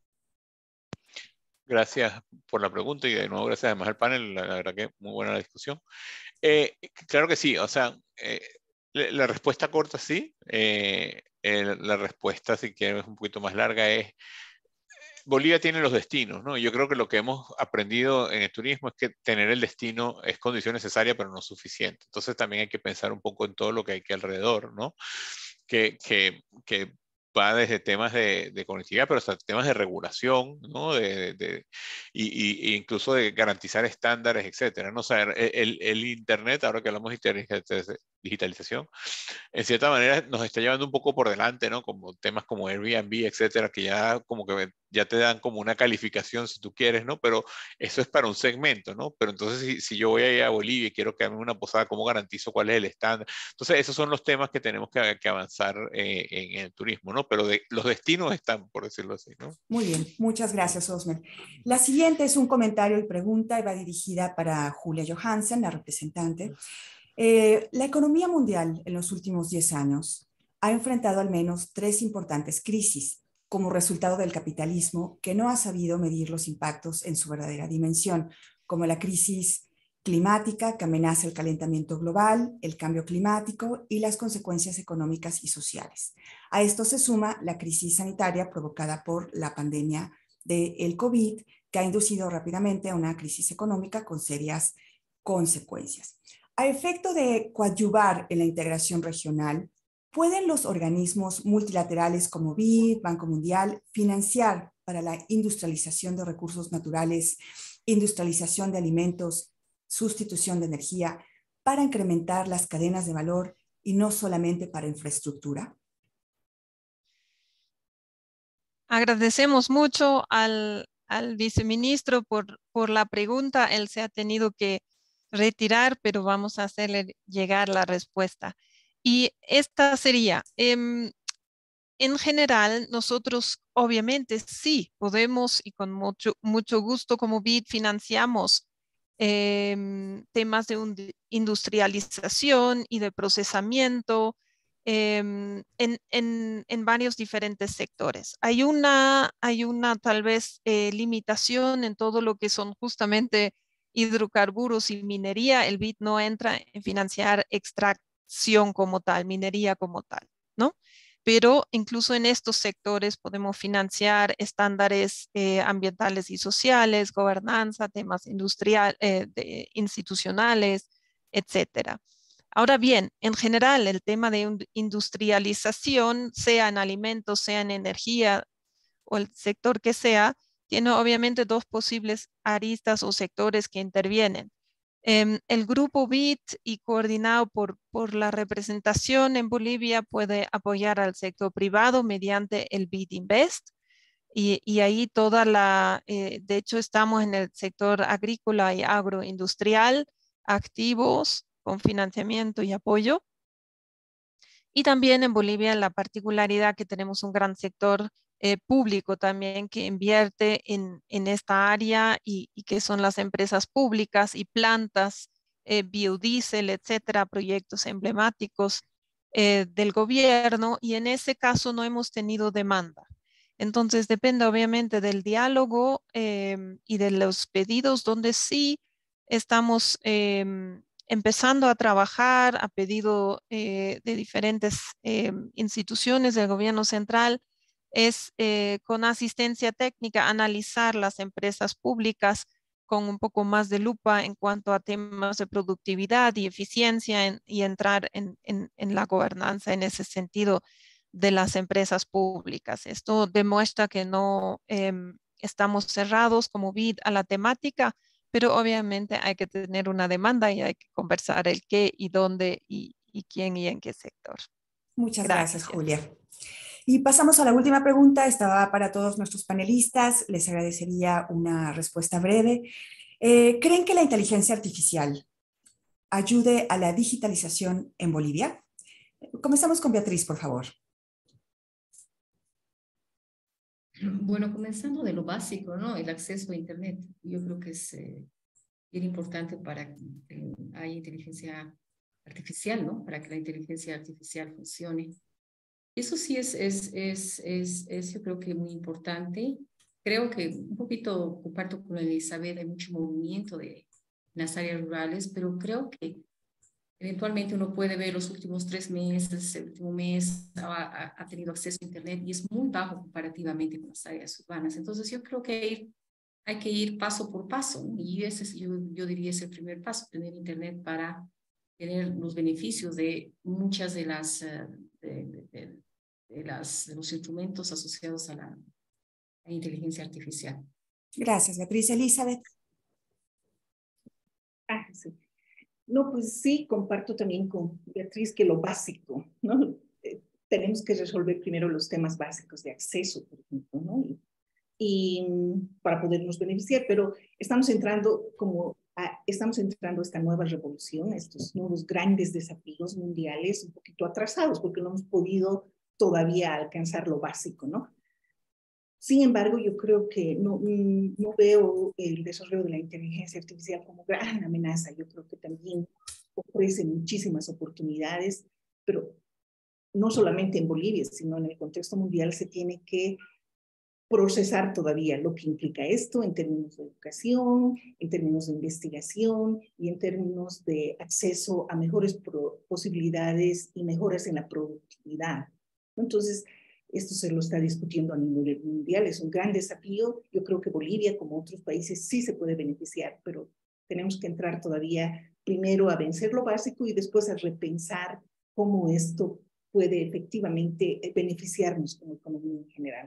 Gracias por la pregunta y de nuevo gracias además al panel, la, la verdad que muy buena la discusión. Eh, claro que sí, o sea, eh, la, la respuesta corta sí, eh, eh, la respuesta si quieres un poquito más larga es Bolivia tiene los destinos, ¿no? Yo creo que lo que hemos aprendido en el turismo es que tener el destino es condición necesaria, pero no suficiente. Entonces también hay que pensar un poco en todo lo que hay que alrededor, ¿no? Que, que, que va desde temas de, de conectividad, pero hasta temas de regulación, ¿no? De, de, y, y, incluso de garantizar estándares, etcétera, ¿no? O sea, el, el Internet, ahora que hablamos de digitalización, en cierta manera nos está llevando un poco por delante, ¿no? Como temas como Airbnb, etcétera, que ya como que ya te dan como una calificación si tú quieres, ¿no? Pero eso es para un segmento, ¿no? Pero entonces si, si yo voy a ir a Bolivia y quiero quedarme en una posada, ¿cómo garantizo cuál es el estándar? Entonces esos son los temas que tenemos que, que avanzar eh, en, en el turismo, ¿no? Pero de, los destinos están, por decirlo así, ¿no? Muy bien, muchas gracias, Osmer. La siguiente es un comentario y pregunta y va dirigida para Julia Johansen, la representante. Eh, la economía mundial en los últimos diez años ha enfrentado al menos tres importantes crisis como resultado del capitalismo que no ha sabido medir los impactos en su verdadera dimensión, como la crisis climática que amenaza el calentamiento global, el cambio climático y las consecuencias económicas y sociales. A esto se suma la crisis sanitaria provocada por la pandemia del COVID, que ha inducido rápidamente a una crisis económica con serias consecuencias. A efecto de coadyuvar en la integración regional, ¿pueden los organismos multilaterales como B I D, Banco Mundial, financiar para la industrialización de recursos naturales, industrialización de alimentos, sustitución de energía, para incrementar las cadenas de valor y no solamente para infraestructura? Agradecemos mucho al, al viceministro por, por la pregunta. Él se ha tenido que retirar, pero vamos a hacerle llegar la respuesta. Y esta sería, eh, en general, nosotros obviamente sí podemos y con mucho, mucho gusto como B I D financiamos eh, temas de industrialización y de procesamiento eh, en, en, en varios diferentes sectores. Hay una, hay una tal vez eh, limitación en todo lo que son justamente hidrocarburos y minería. El B I D no entra en financiar extracción como tal, minería como tal, ¿no? Pero incluso en estos sectores podemos financiar estándares eh, ambientales y sociales, gobernanza, temas industrial, eh, de, institucionales, etcétera. Ahora bien, en general, el tema de industrialización, sea en alimentos, sea en energía o el sector que sea, tiene obviamente dos posibles aristas o sectores que intervienen. Eh, el grupo B I D y coordinado por, por la representación en Bolivia puede apoyar al sector privado mediante el B I D Invest y, y ahí toda la, eh, de hecho estamos en el sector agrícola y agroindustrial activos con financiamiento y apoyo. Y también en Bolivia la particularidad que tenemos un gran sector eh, público también que invierte en, en esta área y, y que son las empresas públicas y plantas, eh, biodiesel, etcétera, proyectos emblemáticos eh, del gobierno y en ese caso no hemos tenido demanda. Entonces depende obviamente del diálogo eh, y de los pedidos donde sí estamos eh, empezando a trabajar a pedido eh, de diferentes eh, instituciones del gobierno central, es eh, con asistencia técnica analizar las empresas públicas con un poco más de lupa en cuanto a temas de productividad y eficiencia en, y entrar en, en, en la gobernanza en ese sentido de las empresas públicas. Esto demuestra que no eh, estamos cerrados como B I D a la temática, pero obviamente hay que tener una demanda y hay que conversar el qué y dónde y, y quién y en qué sector. Muchas gracias, gracias, Julia. Y pasamos a la última pregunta. Esta va para todos nuestros panelistas. Les agradecería una respuesta breve. Eh, ¿Creen que la inteligencia artificial ayude a la digitalización en Bolivia? Comenzamos con Beatriz, por favor. Bueno, comenzando de lo básico, ¿no? El acceso a Internet. Yo creo que es eh, bien importante para que haya inteligencia artificial, ¿no? Para que la inteligencia artificial funcione. Eso sí es, es, es, es, es yo creo que muy importante. Creo que un poquito comparto con Elizabeth, hay mucho movimiento de, en las áreas rurales, pero creo que eventualmente uno puede ver los últimos tres meses, el último mes ha, ha tenido acceso a Internet y es muy bajo comparativamente con las áreas urbanas. Entonces yo creo que hay, hay que ir paso por paso, ¿no? Y ese es, yo, yo diría es el primer paso, tener Internet para tener los beneficios de muchas de las, uh, de, de, de, de, las, de los instrumentos asociados a la, a la inteligencia artificial. Gracias, Beatriz. Elizabeth. Ah, sí. No, pues sí, comparto también con Beatriz que lo básico, ¿no? Eh, tenemos que resolver primero los temas básicos de acceso, por ejemplo, ¿no? Y, y para podernos beneficiar, pero estamos entrando como a, estamos entrando a esta nueva revolución, estos nuevos grandes desafíos mundiales un poquito atrasados porque no hemos podido todavía alcanzar lo básico, ¿no? Sin embargo, yo creo que no, no veo el desarrollo de la inteligencia artificial como gran amenaza. Yo creo que también ofrece muchísimas oportunidades, pero no solamente en Bolivia, sino en el contexto mundial se tiene que procesar todavía lo que implica esto en términos de educación, en términos de investigación y en términos de acceso a mejores posibilidades y mejoras en la productividad. Entonces, esto se lo está discutiendo a nivel mundial, es un gran desafío. Yo creo que Bolivia, como otros países, sí se puede beneficiar, pero tenemos que entrar todavía primero a vencer lo básico y después a repensar cómo esto puede efectivamente beneficiarnos como economía en general.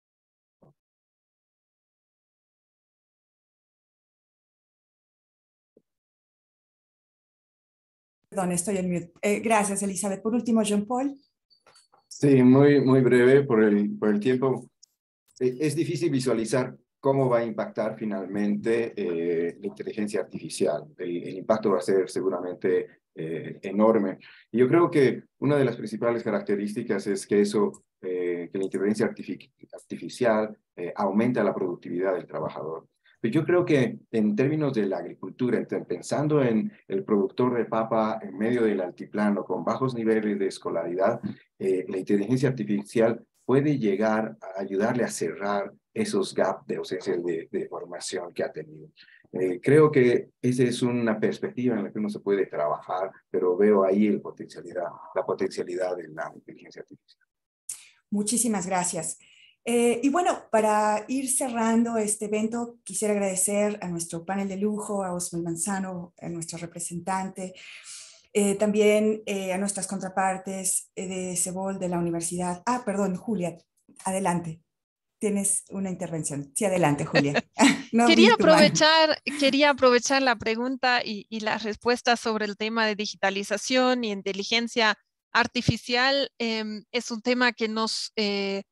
Perdón, estoy en mute. Eh, gracias, Elizabeth. Por último, Jean-Paul. Sí, muy, muy breve por el, por el tiempo. Es difícil visualizar cómo va a impactar finalmente eh, la inteligencia artificial. El, el impacto va a ser seguramente eh, enorme. Y yo creo que una de las principales características es que eso, eh, que la inteligencia artific artificial eh, aumenta la productividad del trabajador. Pero yo creo que en términos de la agricultura, pensando en el productor de papa en medio del altiplano con bajos niveles de escolaridad, eh, la inteligencia artificial puede llegar a ayudarle a cerrar esos gaps de ausencia de, de formación que ha tenido. Eh, creo que esa es una perspectiva en la que uno se puede trabajar, pero veo ahí el potencialidad, la potencialidad de la inteligencia artificial. Muchísimas gracias. Eh, y bueno, para ir cerrando este evento, quisiera agradecer a nuestro panel de lujo, a Osmel Manzano, a nuestro representante, eh, también eh, a nuestras contrapartes eh, de CEBOL de la universidad. Ah, perdón, Julia, adelante. Tienes una intervención. Sí, adelante, Julia. No quería, aprovechar, quería aprovechar la pregunta y, y la respuesta sobre el tema de digitalización y inteligencia artificial. Eh, es un tema que nos eh,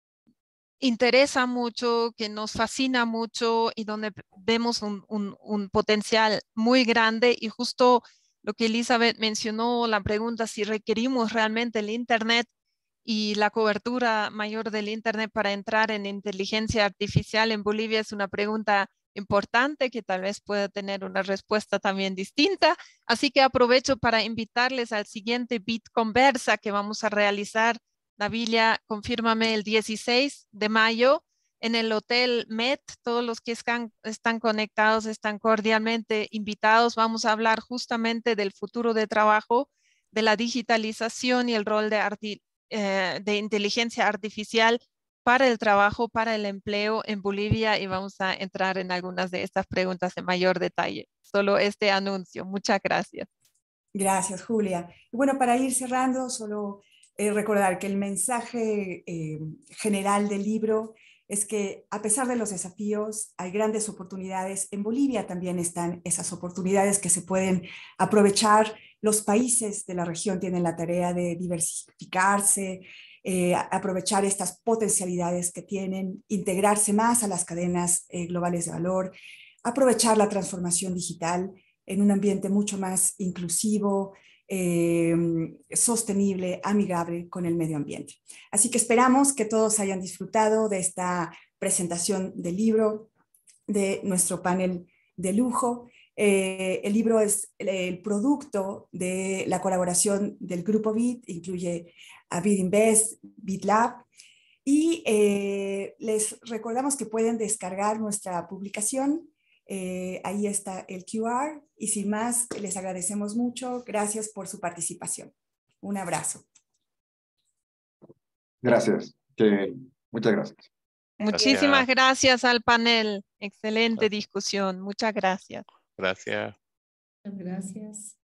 interesa mucho, que nos fascina mucho y donde vemos un, un, un potencial muy grande. Y justo lo que Elizabeth mencionó, la pregunta si requerimos realmente el Internet y la cobertura mayor del Internet para entrar en inteligencia artificial en Bolivia es una pregunta importante que tal vez pueda tener una respuesta también distinta. Así que aprovecho para invitarles al siguiente Bit Conversa que vamos a realizar. Navilia, confírmame, el dieciséis de mayo en el Hotel Met. Todos los que están, están conectados están cordialmente invitados. Vamos a hablar justamente del futuro de trabajo, de la digitalización y el rol de arti eh, de inteligencia artificial para el trabajo, para el empleo en Bolivia, y vamos a entrar en algunas de estas preguntas en mayor detalle. Solo este anuncio. Muchas gracias. Gracias, Julia. Y bueno, para ir cerrando, solo eh, recordar que el mensaje eh, general del libro es que a pesar de los desafíos, hay grandes oportunidades. En Bolivia también están esas oportunidades que se pueden aprovechar. Los países de la región tienen la tarea de diversificarse, eh, aprovechar estas potencialidades que tienen, integrarse más a las cadenas eh, globales de valor, aprovechar la transformación digital en un ambiente mucho más inclusivo, eh, sostenible, amigable con el medio ambiente. Así que esperamos que todos hayan disfrutado de esta presentación del libro, de nuestro panel de lujo. Eh, el libro es el producto de la colaboración del Grupo Bit, incluye a BitInvest, BitLab, y eh, les recordamos que pueden descargar nuestra publicación Eh, ahí está el Q R y sin más, les agradecemos mucho. Gracias por su participación. Un abrazo. Gracias. Que, muchas gracias. Muchísimas gracias al panel. Excelente Gracias. discusión. Muchas gracias. Gracias. Gracias.